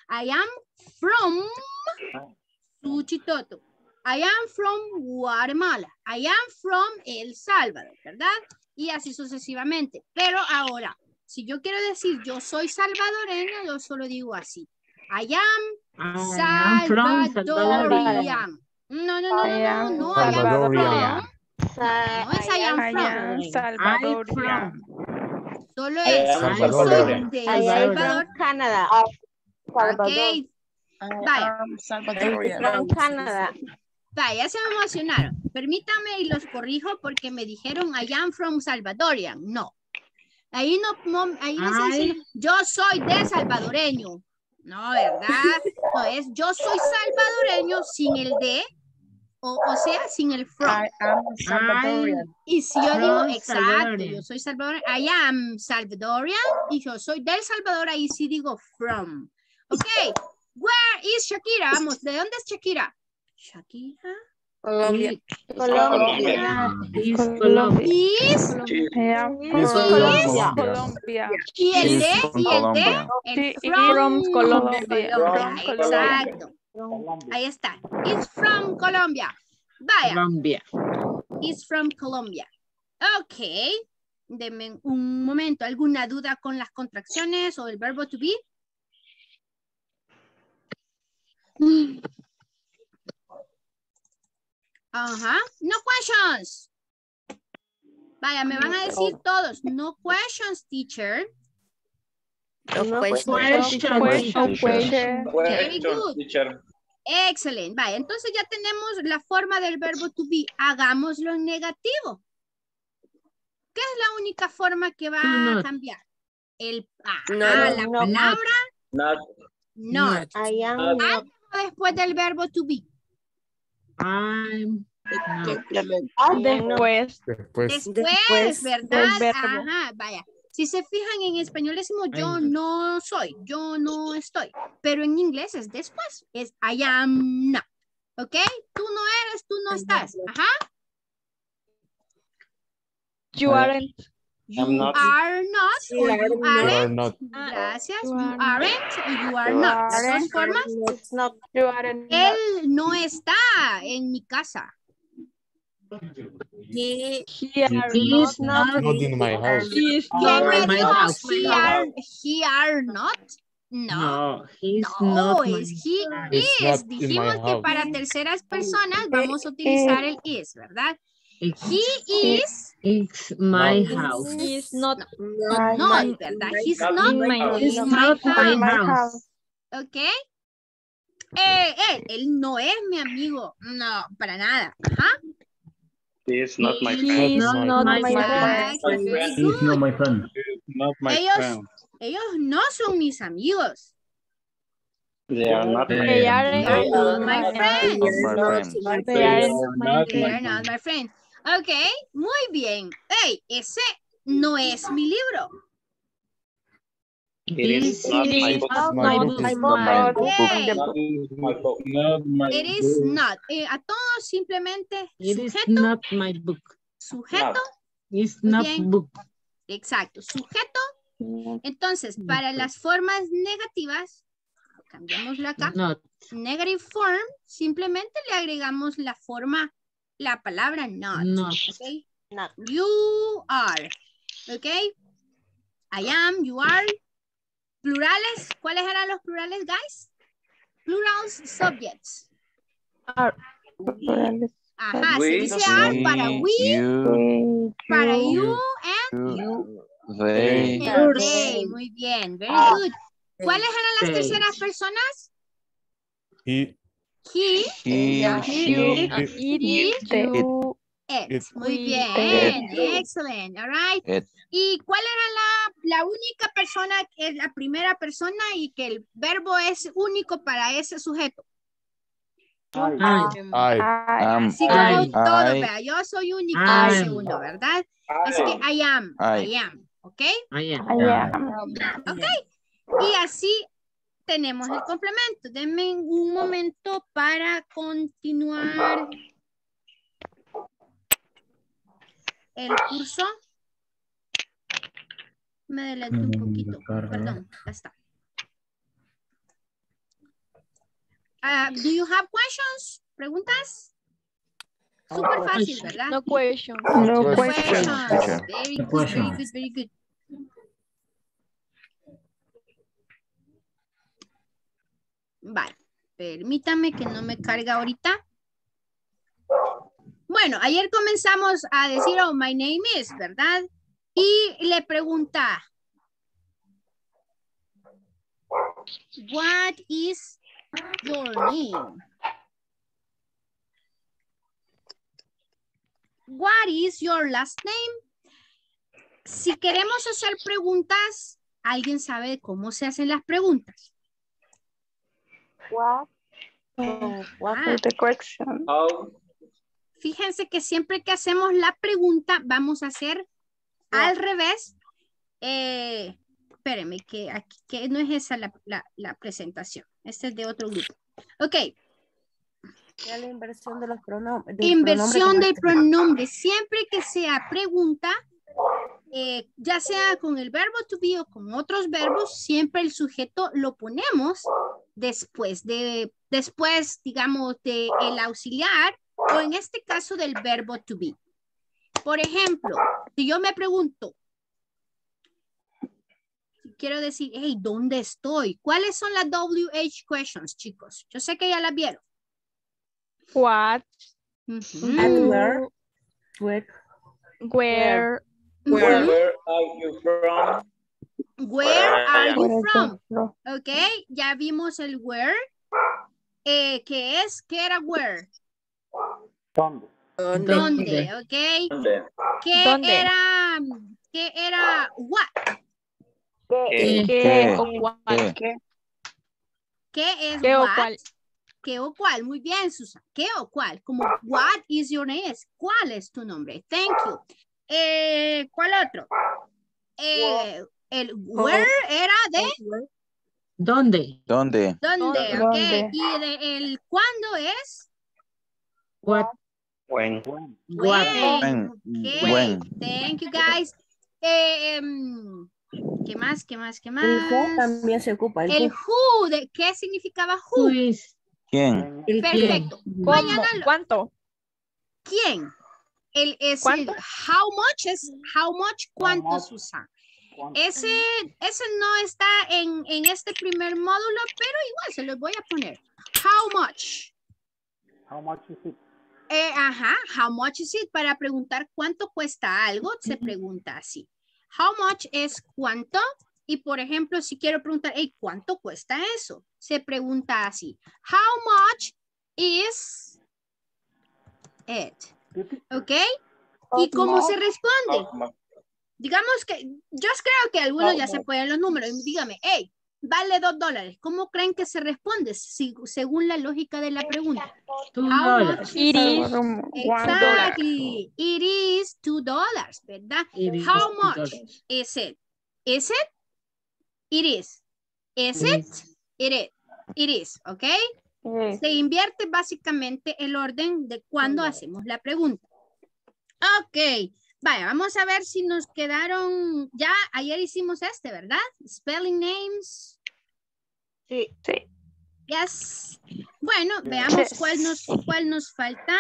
I am from Suchitoto. I am from Guatemala. I am from El Salvador, ¿verdad? Y así sucesivamente. Pero ahora, si yo quiero decir yo soy salvadoreña, yo solo digo así. I am I am from Salvadorian. No, no, no, I no, am no, I am Salvadorian. from. No es I am I from. am I Salvadorian. Solo I es, am yo soy Salvadorian. de I El am Salvador. from Canada. Salvador. Ok, vaya, Um, Salvadorian. From Canada. vaya, ya se me emocionaron. Permítame y los corrijo porque me dijeron I am from Salvadorian. No. Ahí no, no ahí no está diciendo yo soy de salvadoreño. No, ¿verdad? No, es yo soy salvadoreño sin el de, o, o sea, sin el from. I am Salvadorian. Y si yo digo, From exacto, Salvadorian. yo soy salvadoreño, I am Salvadorian, y yo soy del Salvador, ahí sí digo from. Ok, where is Shakira? Vamos, ¿de dónde es Shakira? Shakira. Colombia. Colombia. Is Colombia. Is, I am Is from Colombia. Colombia. y el Is de, from y el de, Colombia. el She is from from Colombia. Colombia, From Colombia. exacto. Ahí está, is from Colombia. Vaya, Colombia. is from Colombia. Ok, denme un momento. ¿Alguna duda con las contracciones o el verbo to be? Ajá, no questions. Vaya, me van a decir todos, no questions, teacher. No Question, Question, teacher. question. Very good. Excelente. Vaya, entonces ya tenemos la forma del verbo to be. Hagámoslo en negativo. ¿Qué es la única forma que va Do a not. cambiar? El, ah, No, ah, no, la no. palabra Not. not. I am Not. not. Después del verbo to be. I'm not. Después. Después. Después, Después ¿verdad? del verbo. Ajá, vaya. Si se fijan en español decimos yo Ay. no soy, yo no estoy. Pero en inglés es después. Es I am not. ¿Ok? Tú no eres, tú no estás. Ajá. You aren't. You I'm not. are not or you You are aren't. not. Gracias. You You are- aren't o you are You not. Las dos aren't. formas. It's not. You aren't. Él no está en mi casa. He He are He's not. not. Not in my house. He is Yo not. no my digo house. he are, he are not. No. No, he's No, not. my- es he It's is. not in my Dijimos que house. para terceras personas vamos a utilizar el is, ¿verdad? It's, He is it's my No. house. He is not. not, my- ¿verdad? He's Not not in my in house. It's my not my house. My house. house. ¿Ok? Eh, él, él no es mi amigo. No, para nada. Ajá. He is not my He friend. He is Not not my my friend. friend. Exactly, very He is good. my friend. Not my Ellos, friend. ellos no son mis amigos. They are not my They Eh, are They are not my friends. Not my friends. They are not They are not my friends. Ok, muy bien. Hey, ese no es mi libro. It is This not is my book. not My my book book. is not my book. Okay. Not my book. Not my It is not. Eh, a todos simplemente It is sujeto, not my book. sujeto, It's Muy not bien. book. exacto, sujeto. Entonces, para las formas negativas, cambiémoslo acá, Not. negative form, simplemente le agregamos la forma, la palabra not. Not. ¿Ok? Not. You are. ¿Ok? I am, you are. Plurales, ¿cuáles eran los plurales, guys? Plurals subjects. Are. Ajá, se We, dice are para we, you, para You. you and you, they, and they. Muy bien, very good. ¿Cuáles eran las They. terceras personas? he, He, he, You. she, It. It. You. it. It. Muy We. bien, excellent, all right. it. ¿Y cuál era la, la única persona, que es la primera persona y que el verbo es único para ese sujeto? I. I, I. Así como I. todo, I. vea, yo soy único I. el segundo, ¿verdad? Así que I am, I, I. am, ¿ok? I am. I am. Ok. Y así tenemos el complemento. Denme un momento para continuar el curso. Me deleté un poquito. Perdón, ya está. Uh, do you have questions? ¿Preguntas? Súper fácil, ¿verdad? No questions. No No questions. questions. Very No good, very questions. good, very good. Vale, permítame que no me carga ahorita. Bueno, ayer comenzamos a decir, oh, my name is, ¿verdad? Y le pregunta, what is your name? What is your last name? Si queremos hacer preguntas, ¿alguien sabe cómo se hacen las preguntas? What? What Ah, is the question? fíjense que siempre que hacemos la pregunta, vamos a hacer al revés. Eh, espérenme, que aquí que no es esa la, la, la presentación. Este es de otro grupo. Ok. Ya la inversión de los pronombres. Inversión del pronombre. Siempre que sea pregunta, eh, ya sea con el verbo to be o con otros verbos, siempre el sujeto lo ponemos después de, después, digamos, de el auxiliar o en este caso del verbo to be. Por ejemplo, si yo me pregunto, quiero decir, hey, ¿dónde estoy? ¿Cuáles son las W H questions, chicos? Yo sé que ya las vieron. What? Uh-huh. And where? Where? Where? Where, Where are you from? Where are you Where are from? you from? Ok, ya vimos el where. Eh, ¿Qué es? ¿Qué era where? ¿Dónde? ¿Dónde? ¿Dónde? Ok. ¿Dónde? ¿Qué ¿Dónde? era? ¿Qué era what? ¿Qué? ¿Qué ¿Qué? o cuál? ¿Qué? ¿Qué es ¿Qué o what? cuál? ¿Qué o cuál? Muy bien, Susan. ¿Qué o cuál? Como what is your name? ¿Cuál es tu nombre? Thank you. Eh, ¿Cuál otro? Eh, el where era de ¿Dónde? ¿Dónde? dónde, ok. ¿Dónde? Y de el cuándo es What? When? When? What? when. When. Ok, When. thank you guys. Eh, em, ¿Qué más? ¿Qué más? ¿Qué más? El who también se ocupa. El El who. who, ¿de qué significaba Who who? is? ¿Quién? El Perfecto. ¿Cómo? Mañana, ¿Cuánto? ¿quién? El, es ¿Cuánto? el how much es how much, ¿cuánto, much? Susan? ¿Cuánto? Ese, ese no está en, en este primer módulo, pero igual se los voy a poner. How much? How much is it? Eh, ajá, how much is it? Para preguntar cuánto cuesta algo, se pregunta así. How much es cuánto. Y por ejemplo, si quiero preguntar, hey, ¿cuánto cuesta eso? Se pregunta así. How much is it? ¿Ok? ¿Y cómo se responde? Digamos que, yo creo que algunos ya se pueden los números. Dígame, hey, vale dos dólares. ¿Cómo creen que se responde si, según la lógica de la pregunta? Two How dollars. much It is is One Exactly. It is two dollars, ¿verdad? It is How two much dollars. is it? Is it? It is. Is It it? is. It is. It is, ¿ok? Eh, Se invierte básicamente el orden de cuando hacemos la pregunta. Ok. Vaya, vamos a ver si nos quedaron. Ya ayer hicimos este, ¿verdad? Spelling names. Sí. Sí. Yes. Bueno, veamos Yes. cuál nos, cuál nos falta.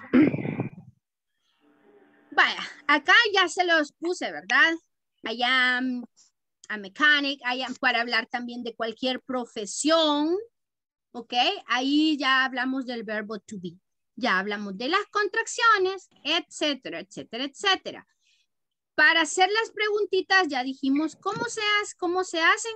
Vaya, acá ya se los puse, ¿verdad? I am a mechanic, I am, para hablar también de cualquier profesión, ¿ok? Ahí ya hablamos del verbo to be. Ya hablamos de las contracciones, etcétera, etcétera, etcétera. Para hacer las preguntitas ya dijimos cómo se, hace, cómo se hacen.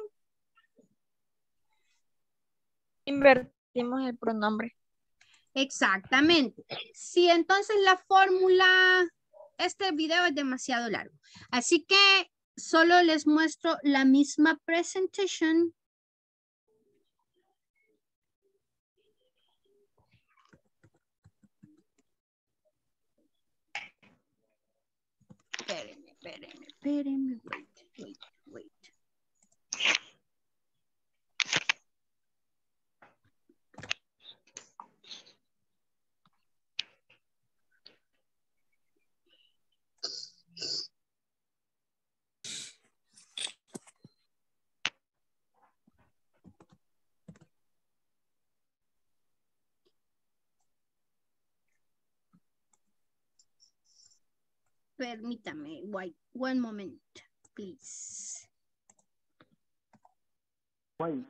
Invertimos el pronombre. Exactamente. Si entonces la fórmula, este video es demasiado largo. Así que solo les muestro la misma presentación. Espérenme, espérenme, espérenme. Wait, wait, wait. Permítame, wait, one moment, please. Wait.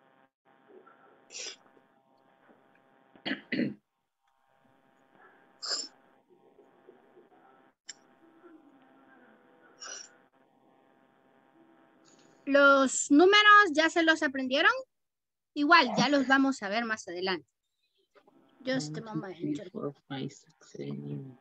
Los números ya se los aprendieron. Igual, ya los vamos a ver más adelante. Just a moment. Three, four, five, six, seven.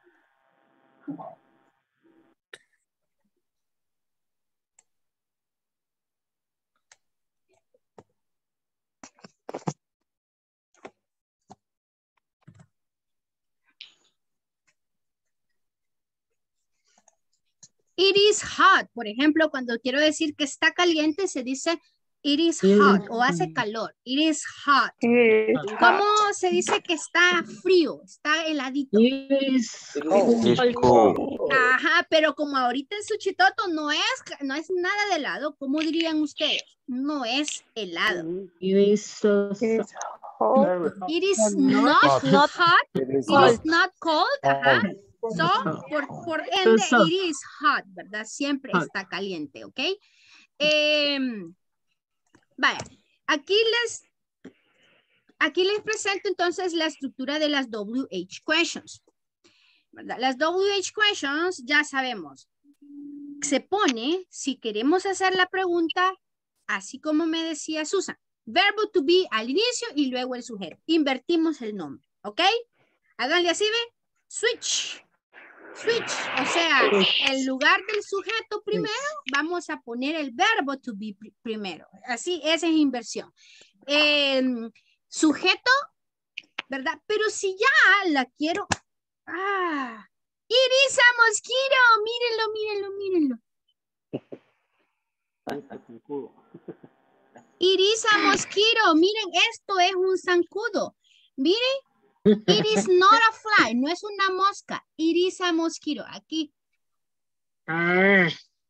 It is hot. Por ejemplo, cuando quiero decir que está caliente, se dice it is It hot is o hace hot. calor. It is hot. It is ¿Cómo se dice que está frío? Está heladito. It is It's cool. Ajá, pero como ahorita en Suchitoto no es, no es nada de helado, ¿cómo dirían ustedes? No es helado. It is so It is hot. Very hot. It is Hot. not Hot. hot. hot. It is It is not cold. Ajá. So, Hot. por, por ende, So, so. it is hot, ¿verdad? Siempre Hot. está caliente, ¿ok? Em, vaya, aquí les, aquí les presento entonces la estructura de las W H questions, ¿verdad? Las W H questions ya sabemos. Se pone, si queremos hacer la pregunta, así como me decía Susan, verbo to be al inicio y luego el sujeto. Invertimos el nombre, ¿ok? Háganle así, ¿ve? Switch. Switch, o sea, en lugar del sujeto primero, vamos a poner el verbo to be pr- primero. Así, esa es inversión. Eh, sujeto, ¿verdad? Pero si ya la quiero... Ah, it is a mosquito. Mírenlo, mírenlo, mírenlo. Está zancudo. It is a mosquito. Miren, esto es un zancudo. Miren. It is not a fly, no es una mosca. It is a mosquito. Aquí. Ah,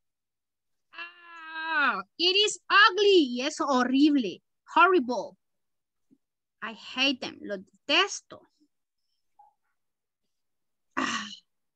Ah, it is ugly. Y es horrible. Horrible. I hate them. Lo detesto. Ah.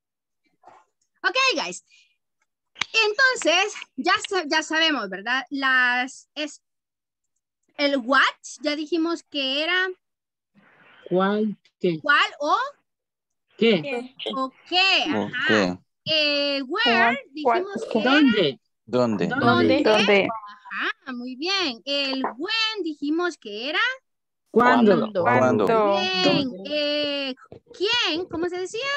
Ok, guys. Entonces, ya, sa- ya sabemos, ¿verdad? Las, es, el what, ya dijimos que era ¿cuál? ¿Qué? cuál o ¿Qué? o qué. Ajá. Okay. Eh, where, What? dijimos que ¿Dónde? ¿Dónde? ¿Dónde? ¿Dónde? Ajá, muy bien. El when, dijimos que era ¿Cuándo? ¿Cuándo? bien. Eh, ¿quién? ¿Cómo se decía?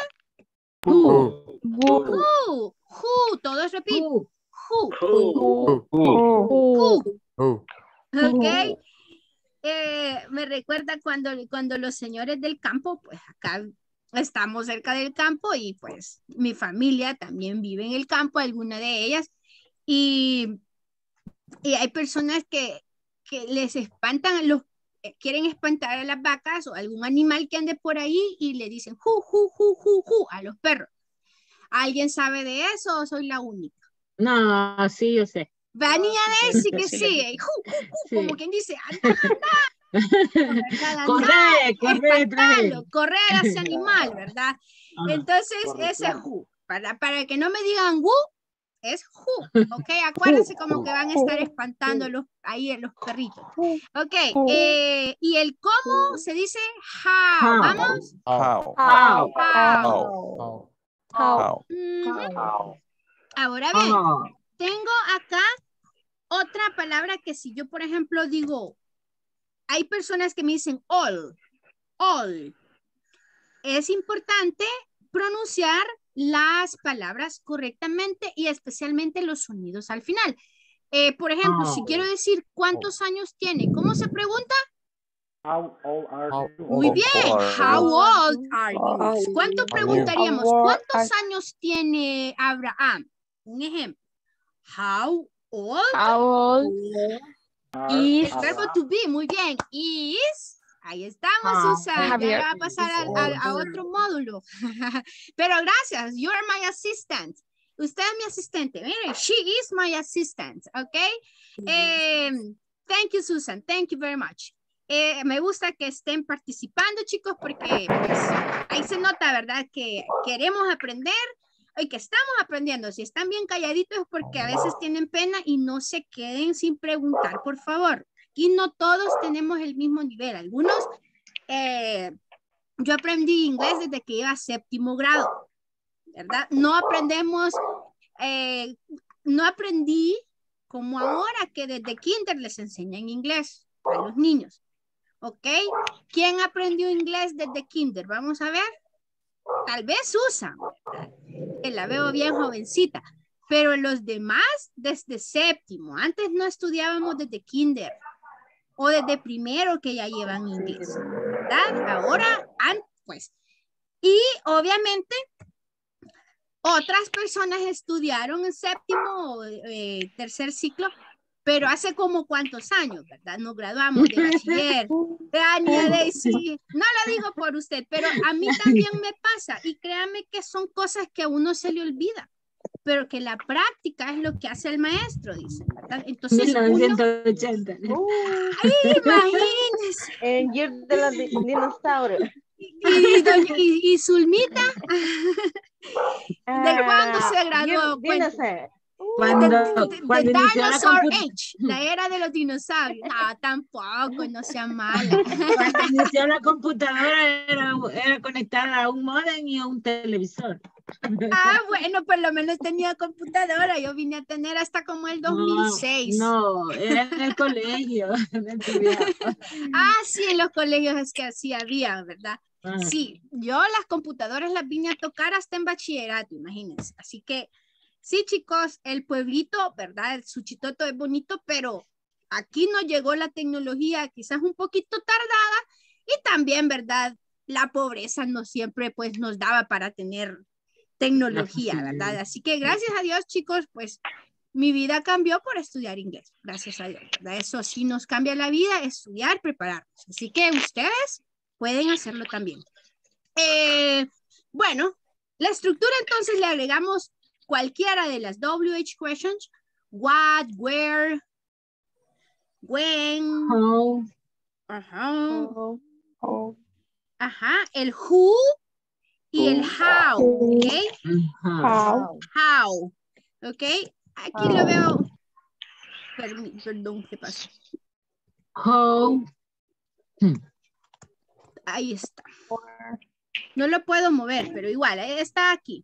Who? Who. Who. Todos repiten. Who? Who. Who? Who. Ok. Eh, me recuerda cuando, cuando los señores del campo, pues acá estamos cerca del campo y pues mi familia también vive en el campo, alguna de ellas, y, y hay personas que, que les espantan, los, eh, quieren espantar a las vacas o algún animal que ande por ahí y le dicen ju, ju, ju, ju, ju a los perros. ¿Alguien sabe de eso o soy la única? No, sí, yo sé. Vanilla Daisy que sí, eh, ju, ju, ju, Sí. como quien dice, anda, anda, ¿verdad? Corre, corre, espantarlo, correr a ese animal, ¿verdad? Ajá. Entonces, Correcto. ese es who. Para, para que no me digan who, es who. Ok, acuérdense como que van a estar espantando los, ahí los perritos. Ok, eh, y el cómo se dice how. How. Vamos. How? How? How. How? How? Ujú. Ahora ven, How? tengo acá otra palabra que si yo, por ejemplo, digo, hay personas que me dicen all, all. Es importante pronunciar las palabras correctamente y especialmente los sonidos al final. Eh, por ejemplo, si How. quiero decir cuántos años tiene, ¿cómo se pregunta? How old are How you? Muy old bien, are how you? old are you? Are ¿Cuánto you? preguntaríamos? How old ¿Cuántos are- años tiene Abraham? Un ejemplo. How old How old Are- is El verbo to be, muy bien. Is, ahí estamos, Ah, Susan. Ya Javier. va a pasar al- al- a, otro módulo. Pero gracias, you are my assistant. Usted es mi asistente. Mire, she is my assistant, ¿ok? Em, thank you, Susan. Thank you very much. Eh, me gusta que estén participando, chicos, porque pues, ahí se nota, ¿verdad? Que queremos aprender. y que estamos aprendiendo. Si están bien calladitos es porque a veces tienen pena y no se queden sin preguntar, por favor. Aquí no todos tenemos el mismo nivel. Algunos, eh, yo aprendí inglés desde que iba a séptimo grado, ¿verdad? No aprendemos, eh, no aprendí como ahora que desde kinder les enseñan inglés a los niños. ¿Ok? ¿Quién aprendió inglés desde kinder? Vamos a ver. Tal vez Susan, ¿verdad? Que la veo bien jovencita. Pero los demás desde séptimo. Antes no estudiábamos desde kinder. O desde primero que ya llevan inglés. ¿Verdad? Ahora, pues. Y obviamente, otras personas estudiaron en séptimo, eh, tercer ciclo. Pero hace como cuántos años, ¿verdad? Nos graduamos de bachiller. Tania Daisy, no lo digo por usted, pero a mí también me pasa. Y créame que son cosas que a uno se le olvida. Pero que la práctica es lo que hace el maestro, dice, ¿verdad? Entonces, mil novecientos ochenta. Uno... ¡Ay, imagínese! El year de los di dinosaurios. Y, y, doña, y, y Zulmita, ¿de cuándo se graduó? Cuando, the, the, cuando the inició la dinosaur compu- age, la era de los dinosaurios. No, tampoco, no sea mala. Cuando inició la computadora era, era conectada a un modem y a un televisor. Ah, bueno, por lo menos tenía computadora. Yo vine a tener hasta como el dos mil seis. No, no era en el colegio. Ah, sí, en los colegios es que así había, ¿verdad? Ah. Sí, yo las computadoras las vine a tocar hasta en bachillerato, imagínense. Así que sí, chicos, el pueblito, ¿verdad? El Suchitoto es bonito, pero aquí no llegó la tecnología, quizás un poquito tardada, y también, ¿verdad? La pobreza no siempre, pues, nos daba para tener tecnología, ¿verdad? Así que gracias a Dios, chicos, pues, mi vida cambió por estudiar inglés, gracias a Dios, ¿verdad? Eso sí nos cambia la vida, estudiar, prepararnos. Así que ustedes pueden hacerlo también. Eh, bueno, la estructura entonces le agregamos cualquiera de las W H questions, what, where, when, How, ajá, Oh, oh, ajá, el who y el how, ¿ok? how, How, ¿ok? Aquí lo veo, Permi- perdón, ¿qué pasó? how, Ahí está. No lo puedo mover, pero igual, eh, está aquí.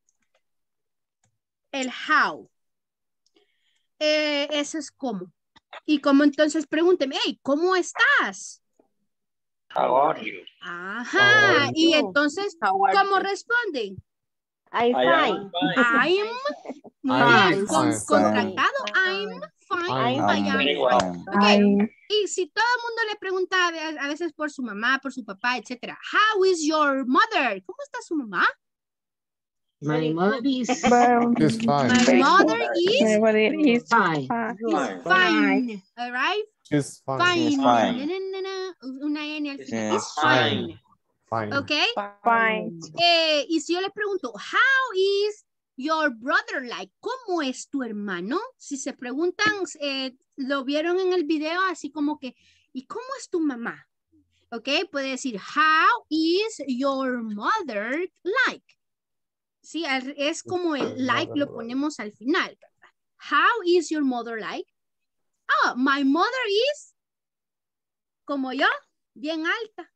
El how. Eh, eso es cómo. Y como entonces pregúnteme, hey, ¿cómo estás? How are you? Ajá. How Y you? entonces, How are ¿cómo you? responden? I'm I am fine. fine. I'm, muy I'm bien, con, fine. contractado, I'm fine, I'm I am very fine. well. Ok, I'm, y si todo el mundo le pregunta a ve- a veces por su mamá, por su papá, etcétera, how is your mother? ¿Cómo está su mamá? my mother is well, It's fine. My very mother good. is Everybody is fine. fine. is fine, all right? She's fine. Fine. She's fine. Na, na, na, na, una N al final. She's Is fine. Fine. Ok. Fine. Eh, y si yo le pregunto, how is your brother like? ¿Cómo es tu hermano? Si se preguntan, eh, lo vieron en el video, así como que, ¿y cómo es tu mamá? Ok, puede decir, how is your mother like? Sí, al- es como el like lo ponemos al final, ¿verdad? How is your mother like? Oh, my mother is, como yo, bien alta.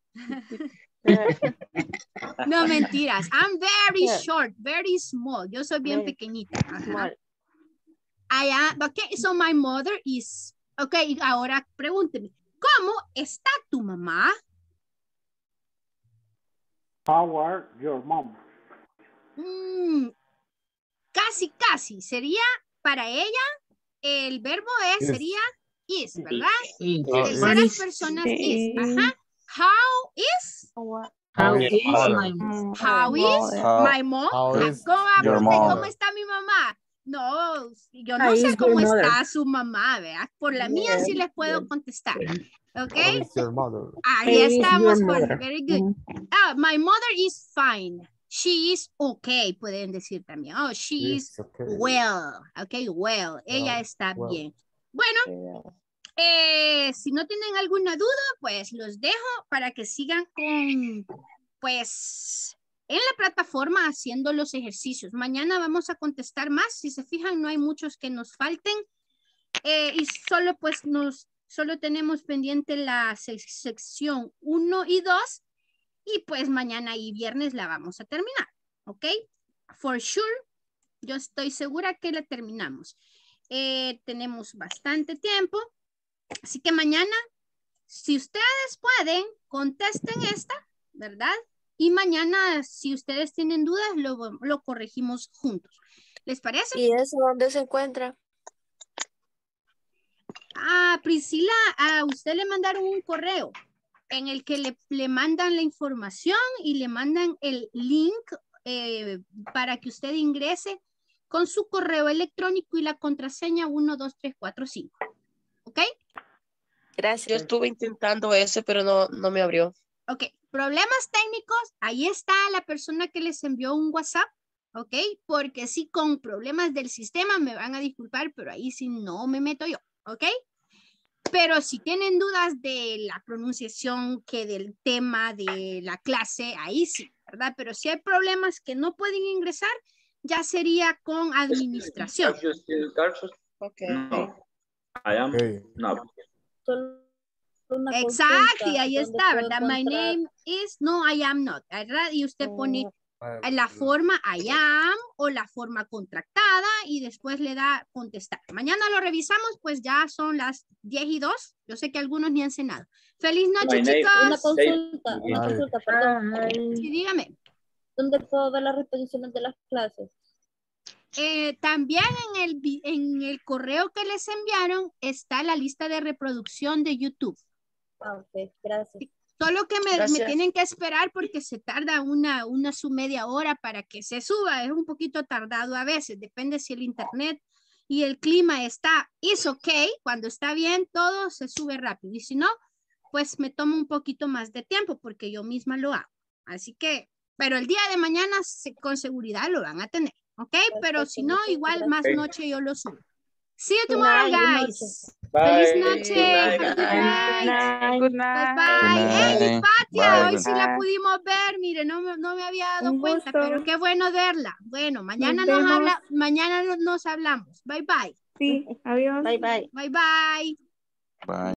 No, mentiras. I'm very Yeah. short, very small. Yo soy bien Very pequeñita. Ajá. Small. I am, okay, so my mother is, okay, ahora pregúnteme, ¿cómo está tu mamá? How are your mom? Mm, casi, casi. Sería para ella, el verbo es, Is. sería is, ¿verdad? Is. Ah, Terceras is. personas Sí. is. Ajá. How is? How How Your is mother. my How is mother. How- my mom? How Ah, is ¿Cómo va a your preguntar mom? cómo está mi mamá? No, yo no How sé is cómo your mother? está su mamá, ¿verdad? Por la mía sí les puedo contestar. ¿Ok? How is your mother? Ahí How is estamos your con, mother? very good. Ah, my mother is fine. She is okay, pueden decir también. Oh, she is It's okay. well. Ok, well. Ella Well, está well. bien. Bueno, eh, si no tienen alguna duda, pues los dejo para que sigan con, pues, en la plataforma haciendo los ejercicios. Mañana vamos a contestar más. Si se fijan, no hay muchos que nos falten. Eh, y solo pues nos, solo tenemos pendiente la sec sección uno y dos. Y pues mañana y viernes la vamos a terminar. ¿Ok? For sure. Yo estoy segura que la terminamos. Eh, tenemos bastante tiempo. Así que mañana, si ustedes pueden, contesten esta, ¿verdad? Y mañana, si ustedes tienen dudas, lo, lo corregimos juntos. ¿Les parece? ¿Y eso dónde se encuentra? Ah, Priscila, a usted le mandaron un correo en el que le, le mandan la información y le mandan el link eh, para que usted ingrese con su correo electrónico y la contraseña uno, dos, tres, cuatro, cinco. ¿Ok? Gracias. Yo estuve intentando ese, pero no, no me abrió. Ok, problemas técnicos, ahí está la persona que les envió un WhatsApp, ok, porque sí con problemas del sistema me van a disculpar, pero ahí sí no me meto yo, ok. Pero si tienen dudas de la pronunciación, que del tema de la clase, ahí sí, ¿verdad? Pero si hay problemas que no pueden ingresar, ya sería con administración. Okay. No, I am not. Una Exacto, consulta, y ahí ¿dónde está, puedo ¿verdad? My encontrar? name is, no, I am not, ¿verdad? Y usted pone Ah, la forma I am o la forma contractada y después le da contestar. Mañana lo revisamos, pues ya son las diez y dos. Yo sé que algunos ni han cenado. Feliz noche, My name chicos. Una consulta, una Ay. consulta, perdón. Sí, dígame. ¿Dónde puedo ver las repeticiones de las clases? Eh, también en el, vi- en el correo que les enviaron está la lista de reproducción de YouTube. Ah, ok, gracias. Solo que me, me Gracias. tienen que esperar porque se tarda una, una su media hora para que se suba. Es un poquito tardado a veces. Depende si el internet y el clima está is ok. Cuando está bien, todo se sube rápido. Y si no, pues me toma un poquito más de tiempo porque yo misma lo hago. Así que, pero el día de mañana se- con seguridad lo van a tener. ¿Ok? Pero si no, muchas igual más gracias. noche yo lo subo. See you tomorrow, Good night, good guys. Bye. Feliz noche. Good night. Have a good night. Good Bye night. bye. Hey, night. Hipatia, Bye. hoy sí la Bye. pudimos ver. Mire, no me, no me había dado Un cuenta, gusto. pero qué bueno verla. Bueno, mañana Nos nos vemos. habla, mañana no- nos hablamos. Bye bye. Sí, adiós. Bye, bye. Bye bye. Bye.